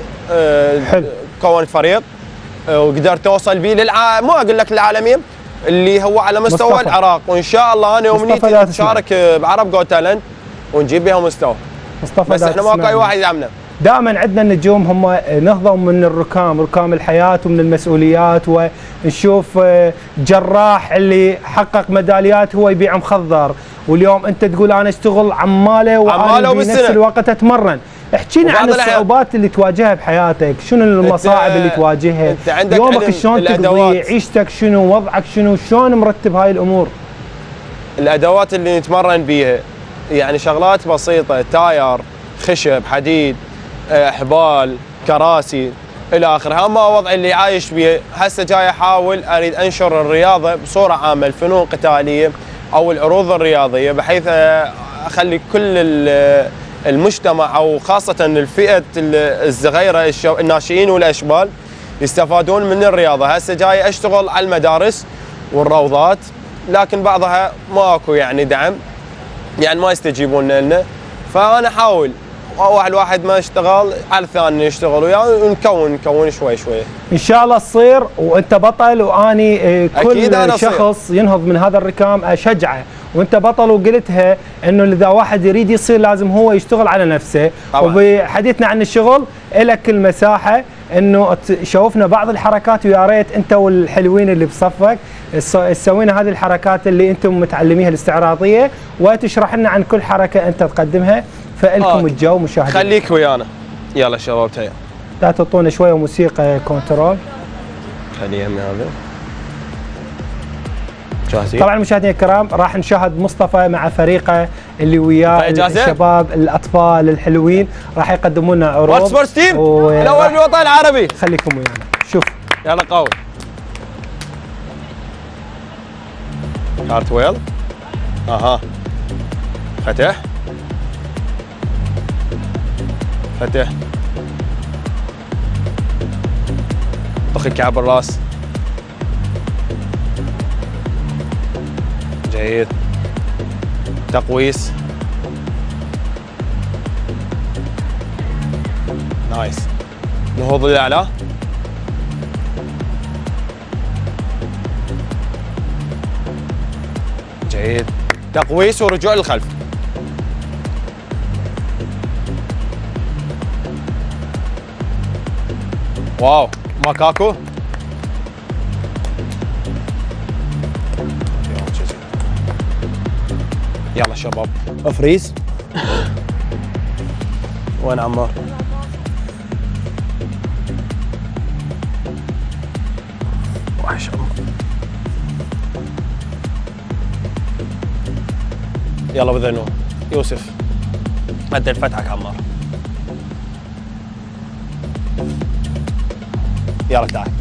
كونت فريق، وقدرت اوصل بيه مو اقول لك للعالميه، اللي هو على مستوى مصطفى. العراق، وان شاء الله انا ومنيتي نشارك بعرب جو تالنت ونجيب بها مستوى. مصطفى بس احنا ماكو اي واحد يدعمنا. دائما عندنا النجوم هم نهضوا من ركام الحياه ومن المسؤوليات، ونشوف جراح اللي حقق ميداليات هو يبيع مخدر، واليوم انت تقول انا اشتغل عماله وانا بنفس الوقت اتمرن. احكينا عن الصعوبات اللي تواجهها بحياتك، شنو المصاعب اللي تواجهها؟ يومك شلون تقضي؟ عيشتك شنو؟ وضعك شنو؟ شلون مرتب هاي الامور؟ الادوات اللي نتمرن بيها يعني شغلات بسيطه، تاير، خشب، حديد، احبال، كراسي الى اخره. اما وضعي اللي عايش بيه هسه جاي احاول اريد انشر الرياضه بصوره عامه، الفنون القتاليه او العروض الرياضيه، بحيث اخلي كل المجتمع او خاصه الفئه الصغيره الناشئين والاشبال يستفادون من الرياضه. هسه جاي اشتغل على المدارس والروضات، لكن بعضها ماكو يعني دعم، يعني ما يستجيبون لنا، فانا احاول واحد ما اشتغل على الثاني نشتغل وياه ونكون شوي شوي. ان شاء الله تصير وانت بطل، واني كل شخص ينهض من هذا الركام اشجعه، وانت بطل وقلتها انه اذا واحد يريد يصير لازم هو يشتغل على نفسه. طبعا. وبحديثنا عن الشغل لك المساحه انه تشوفنا بعض الحركات، ويا ريت انت والحلوين اللي بصفك تسوينا هذه الحركات اللي انتم متعلميها الاستعراضيه، وتشرح لنا عن كل حركه انت تقدمها، فالكم الجو مشاهدين. خليك ويانا. يلا شباب تعال. لا تعطونا شويه موسيقى كنترول. خليها من هذا. جاهزين؟ طبعا مشاهدينا الكرام راح نشاهد مصطفى مع فريقه اللي وياه الشباب الاطفال الحلوين، راح يقدموا لنا عروض. سبورتس تيم الاول بالوطن العربي. خليكم ويانا شوف. يلا قوي. كارتويل. اها. فتح. فتح. ضخ كعب الراس. جيد. تقويس. نايس. نهوض للأعلى. جيد. تقويس ورجوع للخلف. واو، ماكاكو. يلا شباب افريز. وين عمار؟ وحش عمار. يلا بذنو يوسف عدل فتحك عمار. يلا تعال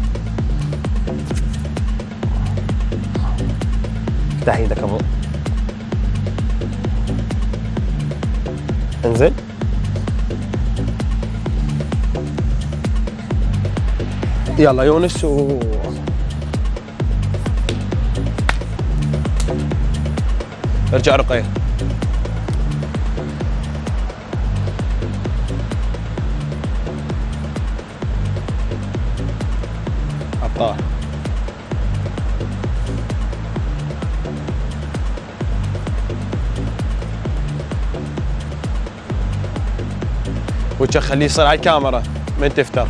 افتح ايدك ابو. انزل. يلا يونس ارجع رقية. عطار. وجهك خليه يصير على الكاميرا من تفتر.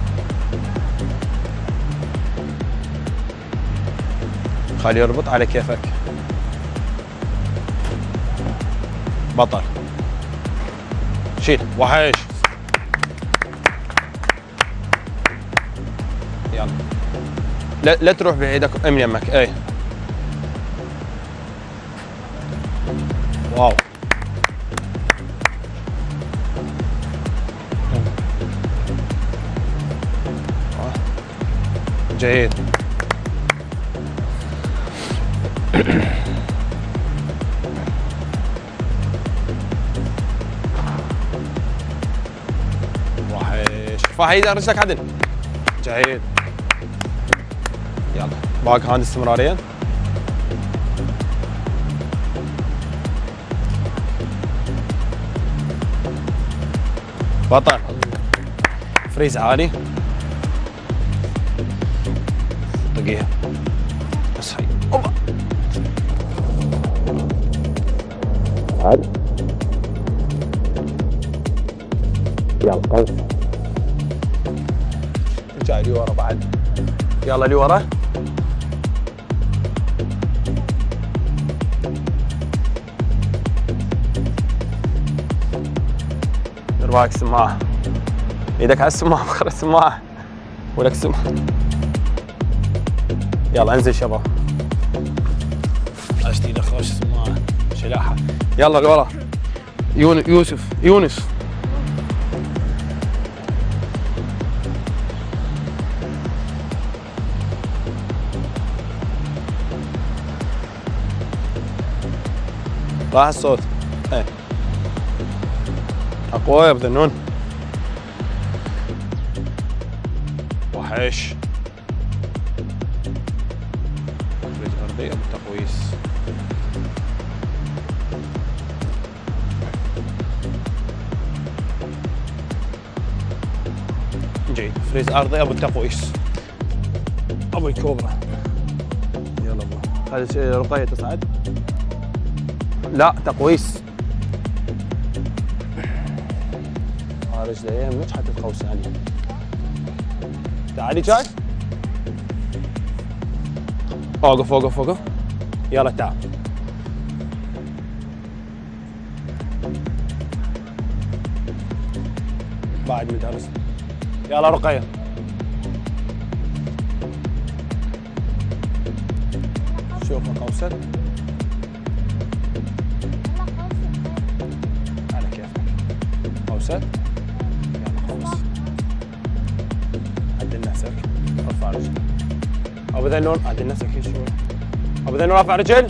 خليه يربط على كيفك. بطل. شيل وحش. يلا لا تروح بعيدك من يمك. اي واو جيد. وحش. ارفع ايدك رجلك عدل. جيد. يلا باك هاند استمراريا. بطل. فريز عالي. طقيها بس هي اوبا. عادي. يلا قوس. ارجع لي ورا بعد. يلا لي ورا. دير بالك السماعة. ايدك على السماعة مخر السماعة. ولك سماعة. يلا انزل شباب. عشت ايدك خوش السماعة. شلاحة. يلا لورا. يوسف يونس. راح الصوت. ايه اقوى يا بذنون. وحش. فريز ارضي ابو تقويس. جيد. فريز ارضي ابو التقويس. ابو الكوبرا. يلا ابو هذه رقية تصعد. لا تقويس. رجليه مش حتى تقوس عليه. تعالي جاي. اوقف اوقف اوقف. يلا تعال. بعد مدرس. يلا رقية. شوف قوسك. على كيفك. قوسك. عدل نفسك. ارفع رجل. ابو ذنون عدل نفسك شوي. ابو ذنون ارفع رجل.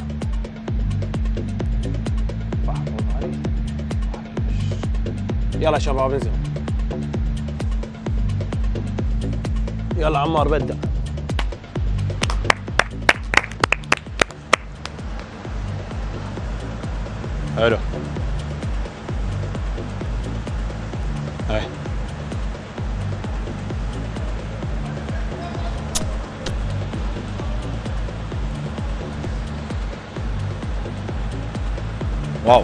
يلا شباب انزل. يلا عمار بدأ. حلو. هاي واو.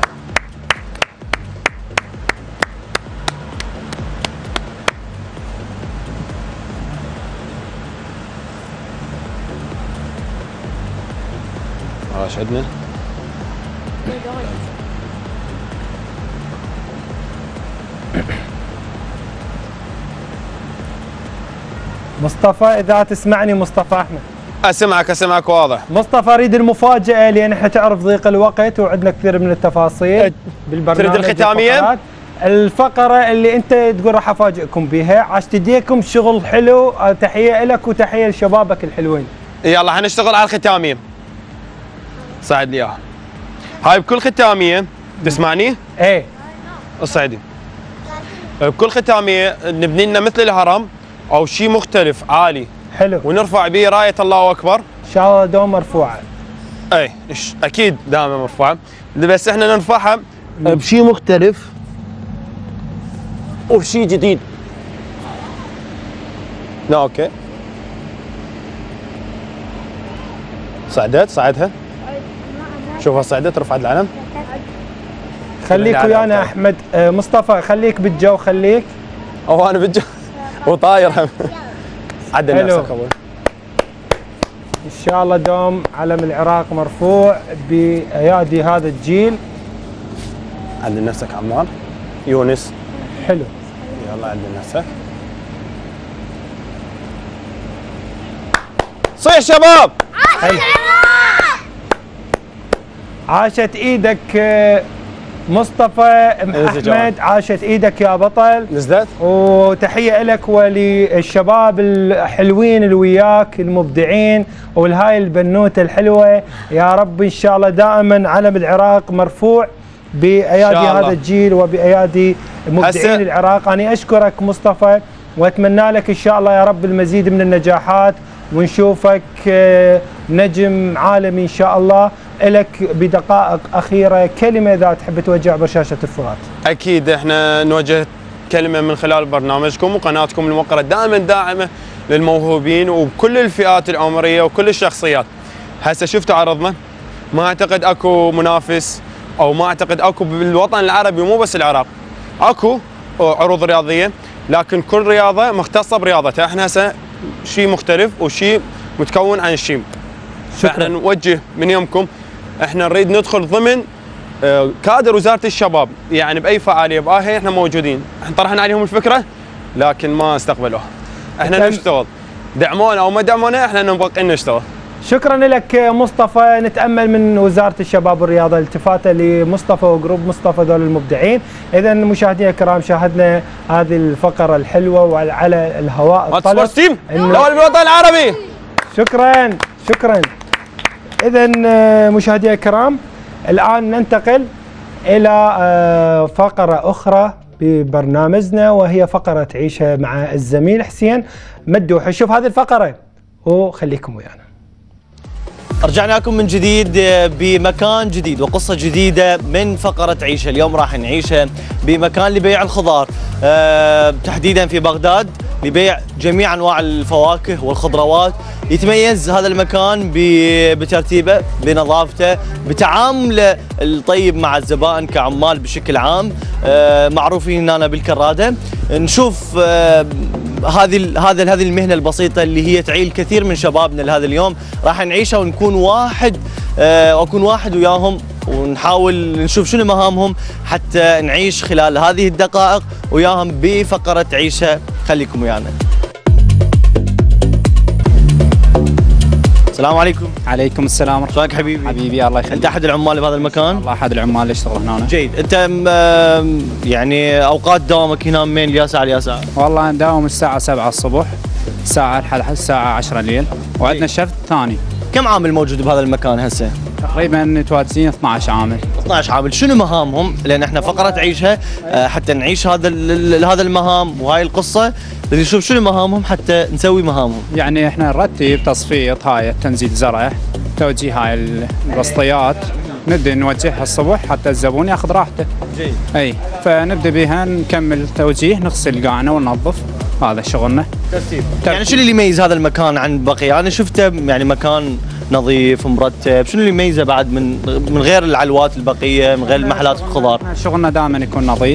ايش عندنا؟ مصطفى اذا تسمعني مصطفى احمد. اسمعك واضح. مصطفى اريد المفاجاه لان احنا تعرف ضيق الوقت وعندنا كثير من التفاصيل بالبرنامج. تريد الختاميه؟ الفقره اللي انت تقول راح افاجئكم بها عشان تديكم شغل حلو. تحيه لك وتحيه لشبابك الحلوين. يلا حنشتغل على الختاميه. صعد لي اياها. هاي بكل ختاميه تسمعني؟ ايه اصعدي. بكل ختاميه نبني لنا مثل الهرم او شيء مختلف عالي حلو ونرفع به رايه الله اكبر. ان شاء الله دوم مرفوعه. اي اكيد دائما مرفوعه، بس احنا نرفعها بشيء مختلف وبشيء جديد. لا اوكي صعدها. شوفها صعدت، رفعت العلم. خليك ويانا احمد. مصطفى خليك بالجو. خليك. انا بالجو وطاير. عدل نفسك اول. ان شاء الله دوم علم العراق مرفوع بايادي هذا الجيل. عدل نفسك عمار. يونس حلو. يلا عدل نفسك. صيح شباب. حلو. عاشت ايدك مصطفى احمد، عاشت ايدك يا بطل. نزلت. وتحيه لك وللشباب الحلوين اللي وياك المبدعين والهاي البنوته الحلوه. يا رب ان شاء الله دائما علم العراق مرفوع بايادي هذا الجيل وبايادي مبدعين العراق. انا اشكرك مصطفى واتمنى لك ان شاء الله يا رب المزيد من النجاحات ونشوفك نجم عالمي ان شاء الله. لك بدقائق اخيره كلمه اذا تحب توجه عبر شاشه الفرات. اكيد احنا نوجه كلمه من خلال برنامجكم وقناتكم الموقره دائما داعمه للموهوبين وبكل الفئات العمريه وكل الشخصيات. هسه شفتوا عرضنا، ما اعتقد اكو منافس او ما اعتقد اكو بالوطن العربي مو بس العراق اكو عروض رياضيه، لكن كل رياضه مختصه برياضتها. احنا هسه شيء مختلف وشيء متكون عن شيء. فاحنا نوجه من يومكم، احنا نريد ندخل ضمن كادر وزاره الشباب، يعني باي فعاليه باهي احنا موجودين. احنا طرحنا عليهم الفكره لكن ما استقبلوها. احنا نشتغل، دعمونا او ما دعمونا احنا نبقى نشتغل. شكرا لك مصطفى. نتامل من وزاره الشباب والرياضه التفاته لمصطفى وجروب مصطفى ذول المبدعين. اذا مشاهدينا الكرام شاهدنا هذه الفقره الحلوه وعلى الهواء الطلق الاول بالوطن العربي. شكرا. اذا مشاهدينا الكرام الان ننتقل الى فقره اخرى ببرنامجنا وهي فقره عيشها مع الزميل حسين مدوح. شوف هذه الفقره وخليكم ويانا. رجعنا لكم من جديد بمكان جديد وقصة جديدة من فقرة عيشة. اليوم راح نعيشها بمكان لبيع الخضار تحديدا في بغداد، لبيع جميع أنواع الفواكه والخضروات. يتميز هذا المكان بترتيبه، بنظافته، بتعامله الطيب مع الزبائن كعمال بشكل عام. معروفين هنا بالكرادة. نشوف هذه المهنة البسيطة اللي هي تعيل كثير من شبابنا لهذا اليوم. راح نعيشها ونكون أكون واحد وياهم ونحاول نشوف شنو مهامهم حتى نعيش خلال هذه الدقائق وياهم بفقرة عيشها. خليكم ويانا. السلام عليكم. عليكم السلام. شلونك حبيبي؟ حبيبي الله يخليك. انت احد العمال بهذا المكان؟ والله احد العمال اللي يشتغل هنا. جيد. انت يعني اوقات دوامك هنا من يا ساعه ليا ساعه؟ والله نداوم الساعه 7 الصبح الساعه 10 الليل، وعندنا شفت ثاني. كم عامل موجود بهذا المكان هسه؟ تقريبا متواجدين 12 عامل. 12 عامل. شنو مهامهم؟ لان احنا فقره عيشها حتى نعيش هذا المهام وهاي القصه بدي نشوف شنو مهامهم حتى نسوي مهامهم. يعني احنا نرتب تصفيط، هاي تنزيل زرع، توجيه هاي البسطيات، نبدا نوجهها الصبح حتى الزبون ياخذ راحته. جيد. اي فنبدا بها نكمل توجيه، نغسل قاعنا وننظف. هذا شغلنا. ترتيب. يعني شنو اللي يميز هذا المكان عن بقيه؟ انا شفته يعني مكان نظيف مرتب. شنو اللي يميزه بعد من غير العلوات البقيه، من غير محلات الخضار؟ شغلنا دائما يكون نظيف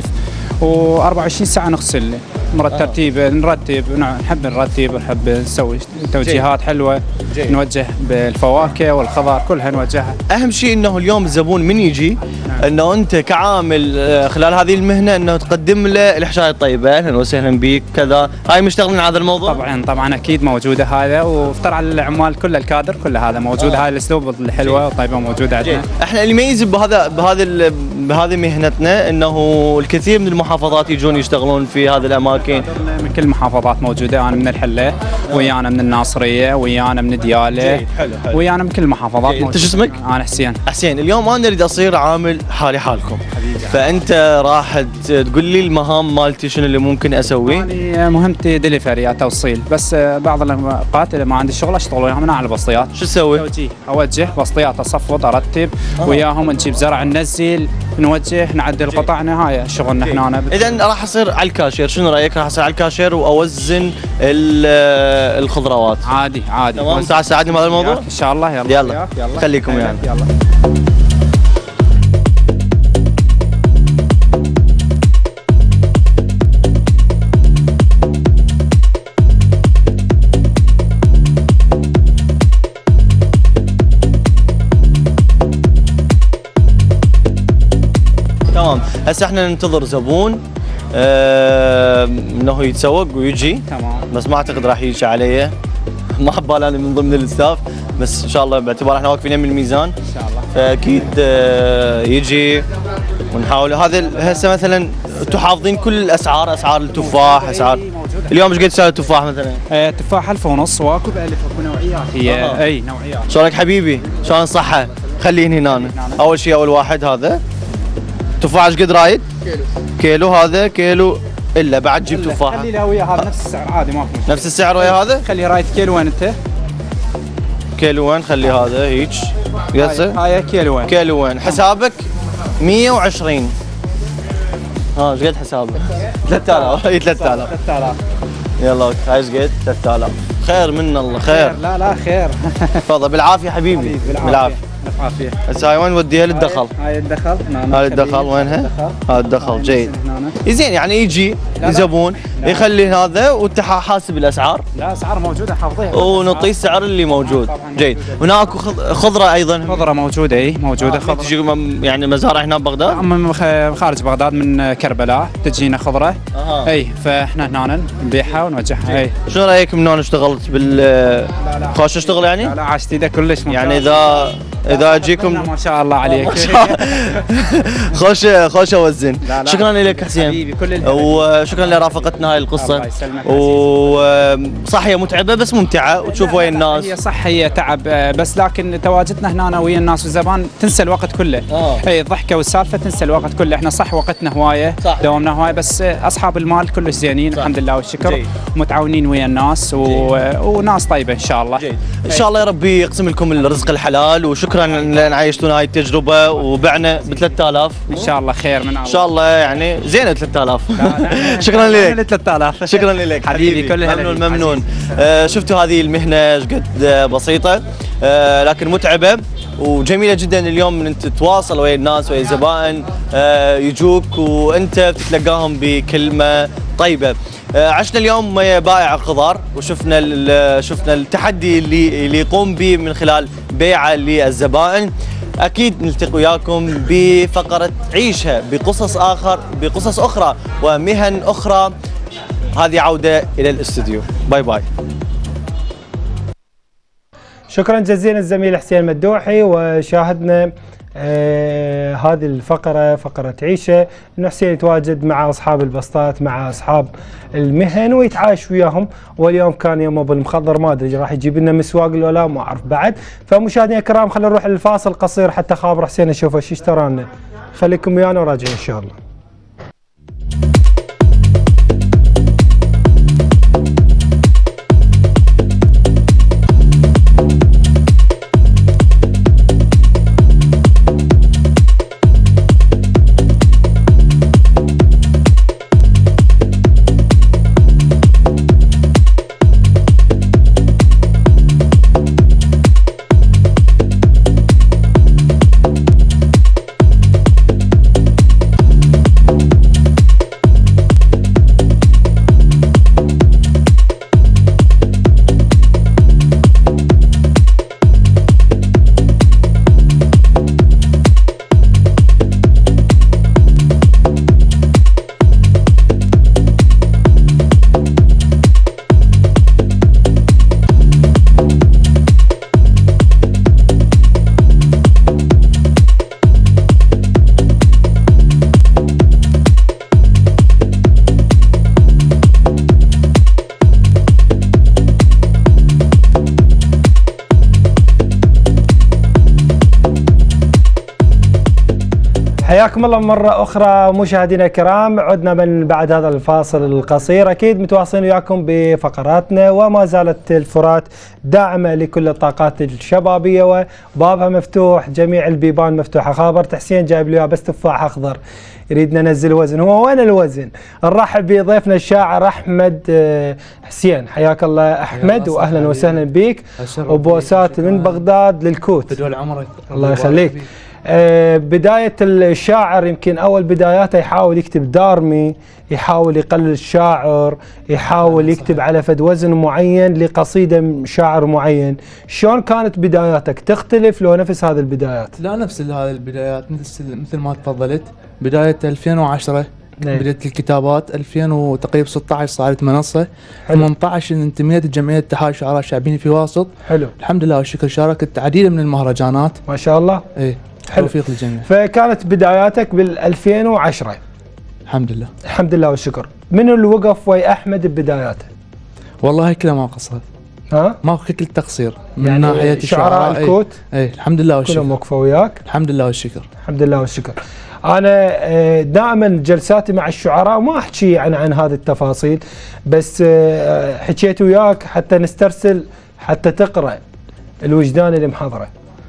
و24 ساعه نغسل ترتيب نرتب نحب نرتب ونحب نسوي توجيهات حلوه. نوجه بالفواكه والخضار كلها نوجهها. اهم شيء انه اليوم الزبون من يجي انه انت كعامل خلال هذه المهنه انه تقدم له الاحشاء الطيبه. اهلا وسهلا بك كذا. هاي مشتغلين على هذا الموضوع؟ طبعا اكيد موجوده هذا، وافتر على العمال كل الكادر كل هذا موجود. هاي الاسلوب الحلوه والطيبه موجوده عندنا. احنا اللي يميز بهذه مهنتنا انه الكثير من المحافظات يجون يشتغلون في هذه الاماكن. من كل المحافظات موجوده. انا من الحله، ويانا من الناصريه، ويانا من دياله، ويانا من كل المحافظات. انت شو اسمك؟ انا حسين. حسين، اليوم انا اريد اصير عامل حالي حالكم. فانت راح تقول لي المهام مالتي شنو اللي ممكن اسويه؟ يعني مهمتي دليفري توصيل، بس بعض الاوقات اذا ما عندي شغل اشتغل وياهم على البسطيات. شو تسوي؟ اوجه بسطيات، اصفط، ارتب وياهم، نجيب زرع ننزل، نوجه، نعدل قطعنا. هاي شغلنا هنا. اذا راح اصير على الكاشير، شنو رايك؟ راح اصير على الكاشير واوزن الخضروات. عادي. تمام. تساعدني بهذا الموضوع؟ ان شاء الله. يلا خليكم ويانا. يلا. تمام. هسه احنا ننتظر زبون انه يتسوق ويجي. تمام. بس ما اعتقد راح يجي علي. ما حبالي انا من ضمن الستاف، بس ان شاء الله باعتبار احنا واقفين من الميزان ان شاء الله فاكيد يجي ونحاول. هذا هسه مثلا انتم حافظين كل الاسعار، اسعار التفاح، اسعار اليوم ايش قد سعر التفاح مثلا؟ تفاح 1500 واكو ب1000 اكو نوعيات. هي اي نوعيات. شلونك حبيبي؟ شلون الصحة؟ خليني هنا. اول شيء اول واحد هذا تفاح ايش قد رايد؟ كيلو. هذا كيلو الا بعد جيب تفاحه. خلي له ويا هذا نفس السعر عادي ماكو مشكله. نفس السعر ويا هذا؟ خلي رايد كيلو. وين انت؟ كيلو وين؟ خلي هذا هيك. هاي كيلو وين؟ كيلو وين؟ حسابك 120. ايش قد حسابك؟ 3000. اي 3000. يلا هاي ايش قد؟ 3000. خير من الله خير. لا خير. تفضل بالعافيه حبيبي. بالعافيه. بالعافيه. هسه هاي وين وديها للدخل؟ هاي الدخل. هاي الدخل وينها؟ هاي الدخل. جيد. زين يعني يجي زبون يخلي هذا وانت حاسب الاسعار؟ لا اسعار موجوده حافظيها ونعطيه السعر اللي موجود. جيد. هناك خضره ايضا. خضره موجوده. اي موجوده خضره. تجي يعني مزارع هنا ببغداد؟ من خارج بغداد من كربلاء تجينا خضره. اي فاحنا هنا نبيعها ونوجهها. اي شنو رايك من هون اشتغلت خوش اشتغل يعني؟ لا عاشت ايدك كلش يعني اذا اجيكم ما شاء الله عليك. خوش اوزن. شكرا لك حسين وشكرا لرافقتنا هاي القصه. وصح هي متعبه بس ممتعه وتشوف وين الناس. هي صح هي تعب بس لكن تواجدنا هنا ويا الناس والزبائن تنسى الوقت كله. اي الضحكه والسالفه تنسى الوقت كله. احنا صح وقتنا هوايه دوامنا هوايه بس اصحاب المال كلش زينين الحمد لله والشكر. متعاونين ويا الناس وناس طيبه ان شاء الله. ان شاء الله يا ربي يقسم لكم الرزق الحلال وشكرا لان عايشتونا هاي التجربه وبعنا ب 3000 ان شاء الله خير من الله. ان شاء الله يعني زينه 3000. شكرا لك. 3000. شكرا لك حبيبي كل ممنون. شفتوا هذه المهنه ايش قد بسيطه لكن متعبه وجميله جدا. اليوم من انت تتواصل ويا الناس ويا الزبائن يجوك وانت تتلقاهم بكلمه طيبه. عشنا اليوم بائع الخضار وشفنا التحدي اللي يقوم به من خلال بيعه للزبائن. اكيد نلتقي وياكم بفقره عيشها بقصص اخرى ومهن اخرى. هذه عوده الى الاستوديو. باي باي. شكرا جزيلا الزميل حسين مدوحي. وشاهدنا هذه الفقرة فقرة عيشة انه حسين يتواجد مع اصحاب البسطات مع اصحاب المهن ويتعايش وياهم. واليوم كان يومه بالمخضر ما ادري راح يجيب لنا مسواق ولا ما اعرف بعد. فمشاهدينا الكرام خلينا نروح للفاصل قصير حتى خابر حسين نشوف ايش اشترى لنا. خليكم ويانا وراجعين ان شاء الله. حياكم الله مرة أخرى مشاهدينا الكرام، عدنا من بعد هذا الفاصل القصير. أكيد متواصلين وياكم بفقراتنا، وما زالت الفرات داعمة لكل الطاقات الشبابية وبابها مفتوح، جميع البيبان مفتوحة. خابر تحسين جايب لي بس تفاح أخضر يريد ننزل وزن، هو وين الوزن؟ نرحب بضيفنا الشاعر أحمد حسين. حياك الله أحمد وأهلا وسهلا بك، وبوسات من بغداد للكوت. بدول عمرك الله يخليك. بداية الشاعر يمكن أول بداياته يحاول يكتب دارمي، يحاول يقلل الشاعر، يحاول يكتب على فد وزن معين لقصيدة شاعر معين. شلون كانت بداياتك؟ تختلف لو نفس هذه البدايات؟ لا نفس هذه البدايات، مثل ما تفضلت. بداية 2010 بدأت الكتابات، 2000 وتقريبا 16 صارت منصة، 18 انتميت لجمعية اتحاد الشعراء الشعبيين في واسط. حلو. الحمد لله والشكر، شاركت عديد من المهرجانات. ما شاء الله. ايه. توفيق للجميع. فكانت بداياتك بال 2010. الحمد لله. الحمد لله والشكر. من اللي وقف ويا احمد ببداياته؟ والله كله ما قصر. ها؟ ماكو كل تقصير من يعني ناحية شعراء الكوت. ايه الحمد لله والشكر. كلهم وقفوا وياك؟ الحمد لله والشكر. الحمد لله والشكر. أنا دائما جلساتي مع الشعراء ما أحكي عن هذه التفاصيل، بس حكيت وياك حتى نسترسل حتى تقرأ الوجدان اللي محضره.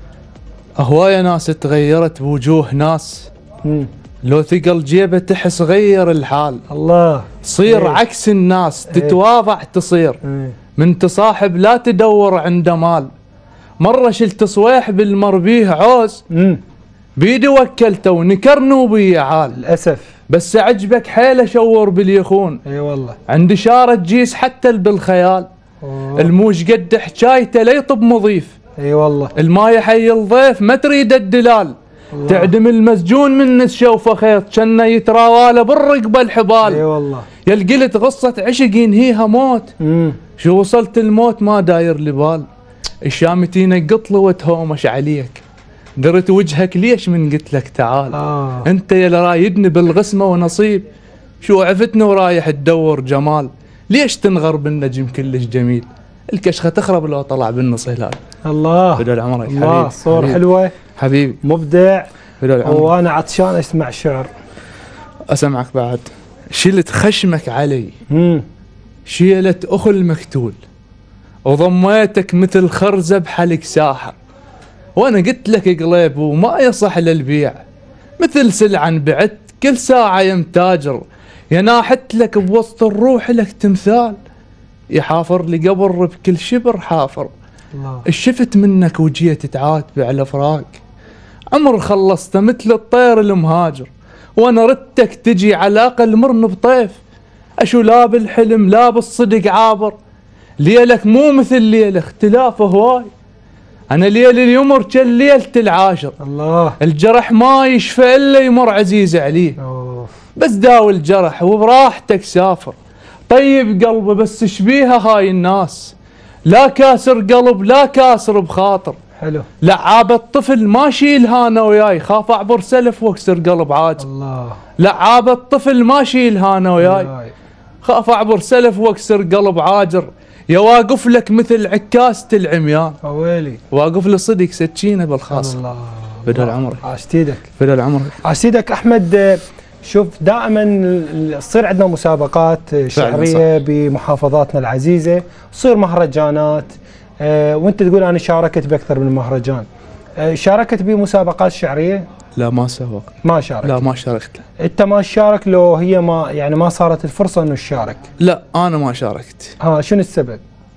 هواية ناس تغيرت بوجوه ناس، لو ثقل جيبه تحس غير الحال. الله. صير عكس الناس، تتواضع تصير، من تصاحب لا تدور عنده مال. مرة شلت صويح بالمربيه عوز، بيدي وكلته ونكرنوا بي عال. للأسف. بس عجبك حيل اشور باليخون. اي والله. عندي شارة جيس حتى بالخيال. الموش قد حكايته لا يطب مضيف. اي والله. الما يحيي الضيف ما تريد الدلال. الله. تعدم المسجون من نشوفه خيط، كنا يتراواله بالرقبه الحبال. اي والله. يا قلت قصه عشق ينهيها موت. شو وصلت الموت ما داير لبال. الشامتين قطله وتهومش عليك، درت وجهك ليش من قلت لك تعال. انت يا اللي رايدني بالغسمه ونصيب، شو عفتنا ورايح تدور جمال. ليش تنغر بالنجم كلش جميل، الكشخه تخرب لو طلع بالنص هلال. الله. بدول عمرك الله. حبيبي. صور حبيبي. حلوه حبيبي. مبدع. بدول عمرك. وانا عطشان اسمع شعر. اسمعك بعد. شلت خشمك علي، شيلت اخل مكتول، وضميتك مثل خرزه بحلق ساحر. وانا قلت لك قليب وما يصح للبيع، مثل سلعا بعت كل ساعه يم تاجر. يا ناحت لك بوسط الروح لك تمثال، يحافر لي قبر بكل شبر حافر. الله. شفت منك وجيت تعاتب على فراق، عمر خلصته مثل الطير المهاجر. وانا ردتك تجي على الاقل مرن بطيف، اشو لا بالحلم لا بالصدق عابر. ليلك مو مثل ليله، اختلاف هواي. انا ليل اليمر كان ليلة العاشر. الله. الجرح ما يشفى الا يمر عزيز عليه. بس داوي الجرح وبراحتك سافر. طيب قلبه بس شبيها هاي الناس، لا كاسر قلب لا كاسر بخاطر. حلو. لعاب الطفل ما شيلها انا وياي، خاف اعبر سلف واكسر قلب عاجل. الله. لعاب الطفل ما شيلها انا وياي، خاف اعبر سلف واكسر قلب عاجر. يا واقف لك مثل عكاسة العميان، ويلي واقف لصدق سكينه بالخاص. الله. بدل عمرك. عاشت ايدك. بدل عمرك. عاشت ايدك احمد. شوف دائما تصير عندنا مسابقات شعريه بمحافظاتنا العزيزه، تصير مهرجانات، وانت تقول انا شاركت باكثر من مهرجان. شاركت بمسابقات شعريه؟ لا ما سبق. ما شاركت؟ لا ما شاركت. انت ما شارك لو هي ما يعني ما صارت الفرصه انه تشارك؟ لا انا ما شاركت. شنو السبب؟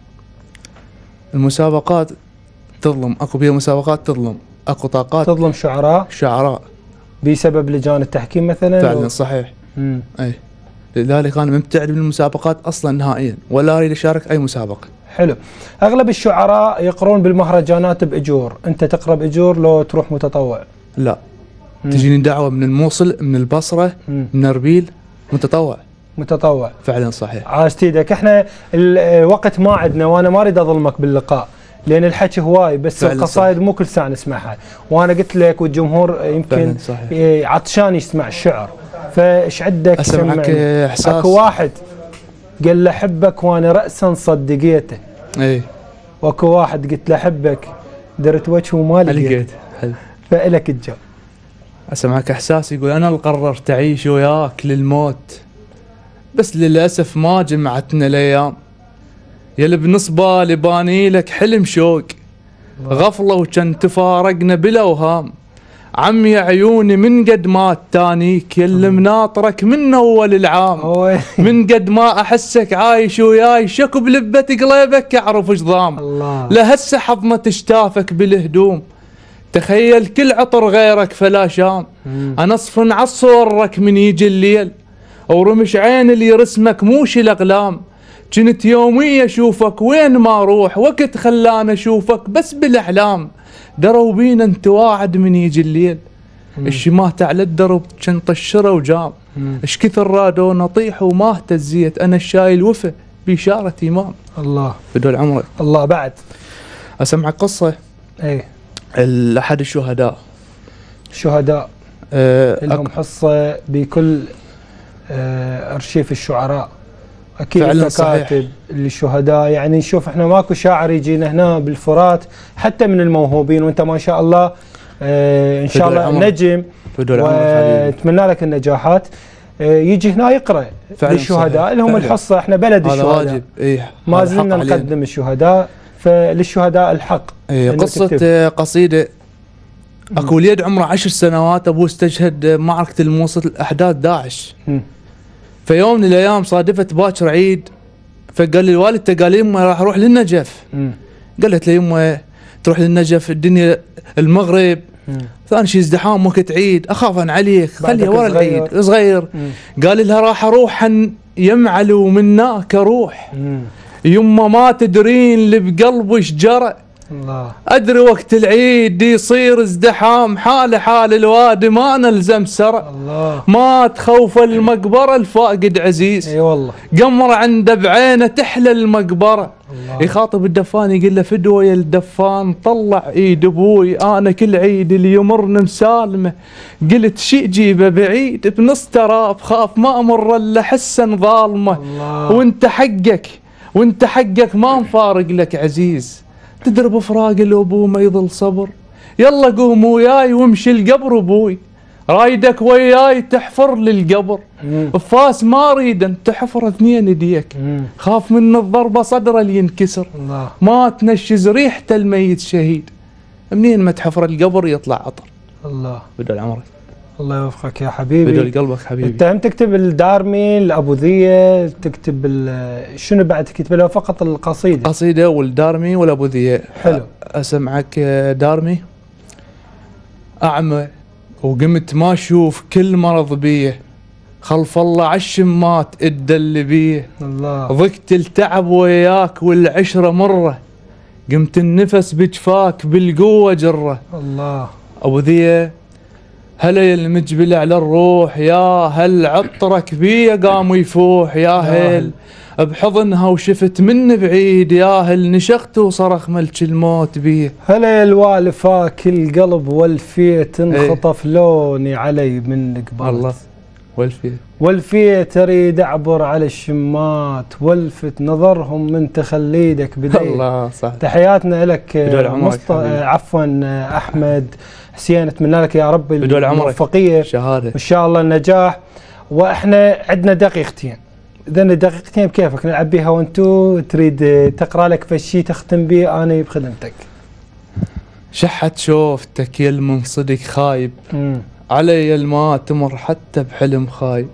المسابقات تظلم، اكو بيها مسابقات تظلم، اكو طاقات تظلم شعراء بسبب لجان التحكيم مثلا. فعلا صحيح. اي لذلك انا مبتعد من المسابقات اصلا نهائيا، ولا اريد اشارك اي مسابقه. حلو. اغلب الشعراء يقرون بالمهرجانات باجور، انت تقرا باجور لو تروح متطوع؟ لا. تجيني دعوه من الموصل، من البصره، من اربيل، متطوع. فعلا صحيح. عاشت ايدك. احنا الوقت ما عندنا، وانا ما اريد اظلمك باللقاء لان الحكي هواي، بس القصايد مو كل ساعه نسمعها، وانا قلت لك والجمهور يمكن عطشان يسمع الشعر، فايش عندك؟ اسمعك احساس. اكو واحد قال له احبك وانا راسا صدقيته. اي. واكو واحد قلت له احبك درت وجهه وما لقيت. فالك الجو. اسمعك احساس يقول انا اللي قررت اعيش وياك للموت، بس للاسف ما جمعتنا الايام، يلي بنص بالي باني لك حلم شوق، غفله وكان تفارقنا بالاوهام، عمي عيوني من قد ما تانيك يلي مناطرك من اول العام، من قد ما احسك عايش وياي شك بلبة قليبك اعرف ايش ضام، لهسه حضمة اشتافك بالهدوم، تخيل كل عطر غيرك فلا شام، انا اصفن عصورك من يجي الليل، ورمش عين اللي يرسمك موش الاقلام، كنت يومي اشوفك وين ما اروح، وقت خلاني اشوفك بس بالاحلام، دروا بينا انت واعد من يجي الليل، الشمات على الدرب كان طشره وجام، ايش كثر رادو نطيح وما اهتزيت، انا الشايل وفى بإشارة امام. الله بدول عمرك. الله بعد اسمعك قصه. اي احد الشهداء. شهداء لهم حصه بكل ارشيف الشعراء، اكيد انت كاتب للشهداء، يعني نشوف احنا ماكو شاعر يجينا هنا بالفرات حتى من الموهوبين، وانت ما شاء الله ان شاء الله نجم واتمنى لك النجاحات، يجي هنا يقرا للشهداء لهم الحصه، احنا بلد الشهداء ما زلنا نقدم الشهداء، فللشهداء الحق. قصه قصيده، اكو وليد عمره 10 سنوات ابوه استشهد معركه الموصل احداث داعش، فيوم من الايام صادفت باكر عيد، فقال لي والدته قال لي يمه راح اروح للنجف، قالت له يمه تروح للنجف الدنيا المغرب، ثاني شيء ازدحام وقت عيد اخاف عن عليك خليها ورا العيد صغير، قال لها راح اروح يمعلو مناك اروح، يمه ما تدرين اللي بقلبي ايش جرى، الله ادري وقت العيد يصير ازدحام، حال حال الوادي ما نلزم سرى، الله ما تخوف المقبره الفاقد عزيز، اي والله قمر عنده بعينه تحلى المقبره، الله يخاطب الدفان يقول له فدوه يا الدفان طلع ايد ابوي، انا كل عيد اللي يمرني مسالمه، قلت شي جيبه بعيد بنص تراب، خاف ما امر الا حسا ظالمه، وانت حقك ما مفارق لك عزيز، تدري بفراق الابو ما يظل صبر، يلا قوم وياي وامشي القبر ابوي، رايدك وياي تحفر للقبر، فاس ما اريد تحفر 2 يديك، خاف من الضربه صدره اللي ينكسر، الله ما تنشز ريحه الميت شهيد، منين ما تحفر القبر يطلع عطر. الله بدل عمرك. الله يوفقك يا حبيبي، بدل قلبك حبيبي. انت هم تكتب الدارمي الابوذيه، تكتب شنو بعد تكتب له؟ فقط القصيده؟ قصيده والدارمي والابوذيه. حلو. اسمعك دارمي. اعمى وقمت ما اشوف كل مرض بيه، خلف الله عالشمات ادى اللي بيه، الله ضقت التعب وياك والعشره مره، قمت النفس بجفاك بالقوه جره، الله ابوذيه. هلا يا المجبل على الروح، يا هل عطرك بيه قام يفوح، يا هل بحضنها وشفت من بعيد، يا هل نشخت وصرخ ملك الموت بيه، هلا يا الوالفا كل قلب والفيت انخطف لوني علي من قبل، الله والفيت اريد اعبر على الشمات، والفت نظرهم من تخليدك بدي. الله صح. تحياتنا لك عفوا احمد حسين، اتمنى لك يا رب الموفقيه شهاده وان شاء الله النجاح. واحنا عندنا دقيقتين، اذا دقيقتين بكيفك نلعب بيها، وانتو تريد تقرا لك فشي تختم بيه انا بخدمتك. شحت شوفتك يا من صدق خايب، علي الما تمر حتى بحلم خايب،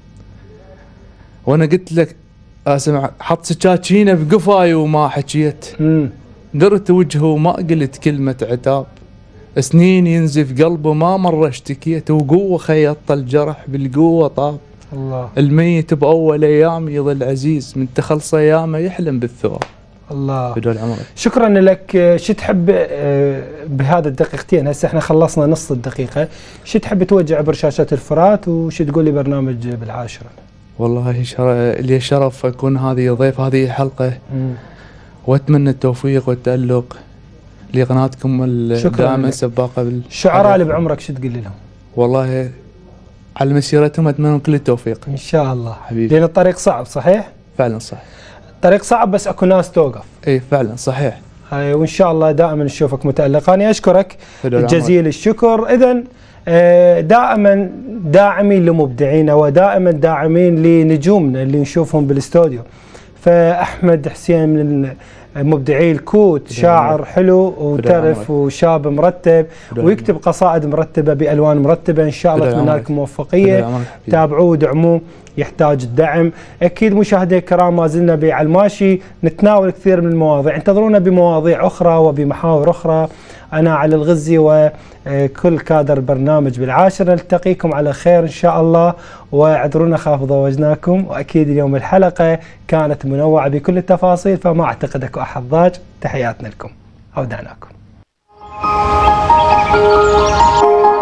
وانا قلت لك اسمع حط سكاكينه بقفاي وما حكيت، درت وجهه وما قلت كلمه عتاب، سنين ينزف قلبه ما مره اشتكيت، وقوه خيط الجرح بالقوه طاب، الله الميت باول ايام يظل عزيز، من تخلص ايامه يحلم بالثواب. الله بدول عمرك. شكرا لك. شو تحب بهذا الدقيقتين؟ هسه احنا خلصنا نص الدقيقه، شو تحب توجه عبر شاشات الفرات، وشو تقول لي برنامج بالعاشره؟ والله لي شرف اكون هذه ضيف هذه الحلقه، واتمنى التوفيق والتالق لقناتكم الداعمه السباقه الشعراء اللي بعمرك شو تقول لهم؟ والله على مسيرتهم اتمنى لهم كل التوفيق ان شاء الله حبيبي، لان الطريق صعب صحيح؟ فعلا صح، الطريق صعب بس اكو ناس توقف. اي فعلا صحيح. وان شاء الله دائما نشوفك متالق. انا اشكرك جزيل الشكر. اذا دائما داعمين لمبدعينا ودائما داعمين لنجومنا اللي نشوفهم بالاستوديو. فأحمد حسين من مبدعي الكوت، شاعر حلو وترف وشاب مرتب ويكتب قصائد مرتبة بألوان مرتبة. إن شاء الله أتمنى لكم موفقية، تابعوه ودعموه، يحتاج الدعم. أكيد مشاهدينا الكرام ما زلنا بعلماشي نتناول كثير من المواضيع، انتظرونا بمواضيع أخرى وبمحاور أخرى. أنا علي الغزي وكل كادر برنامج بالعاشرة، نلتقيكم على خير إن شاء الله، واعذرونا خافض وجناكم. وأكيد اليوم الحلقة كانت منوعة بكل التفاصيل، فما أعتقد أكو أحد ضاج. تحياتنا لكم، أودعناكم.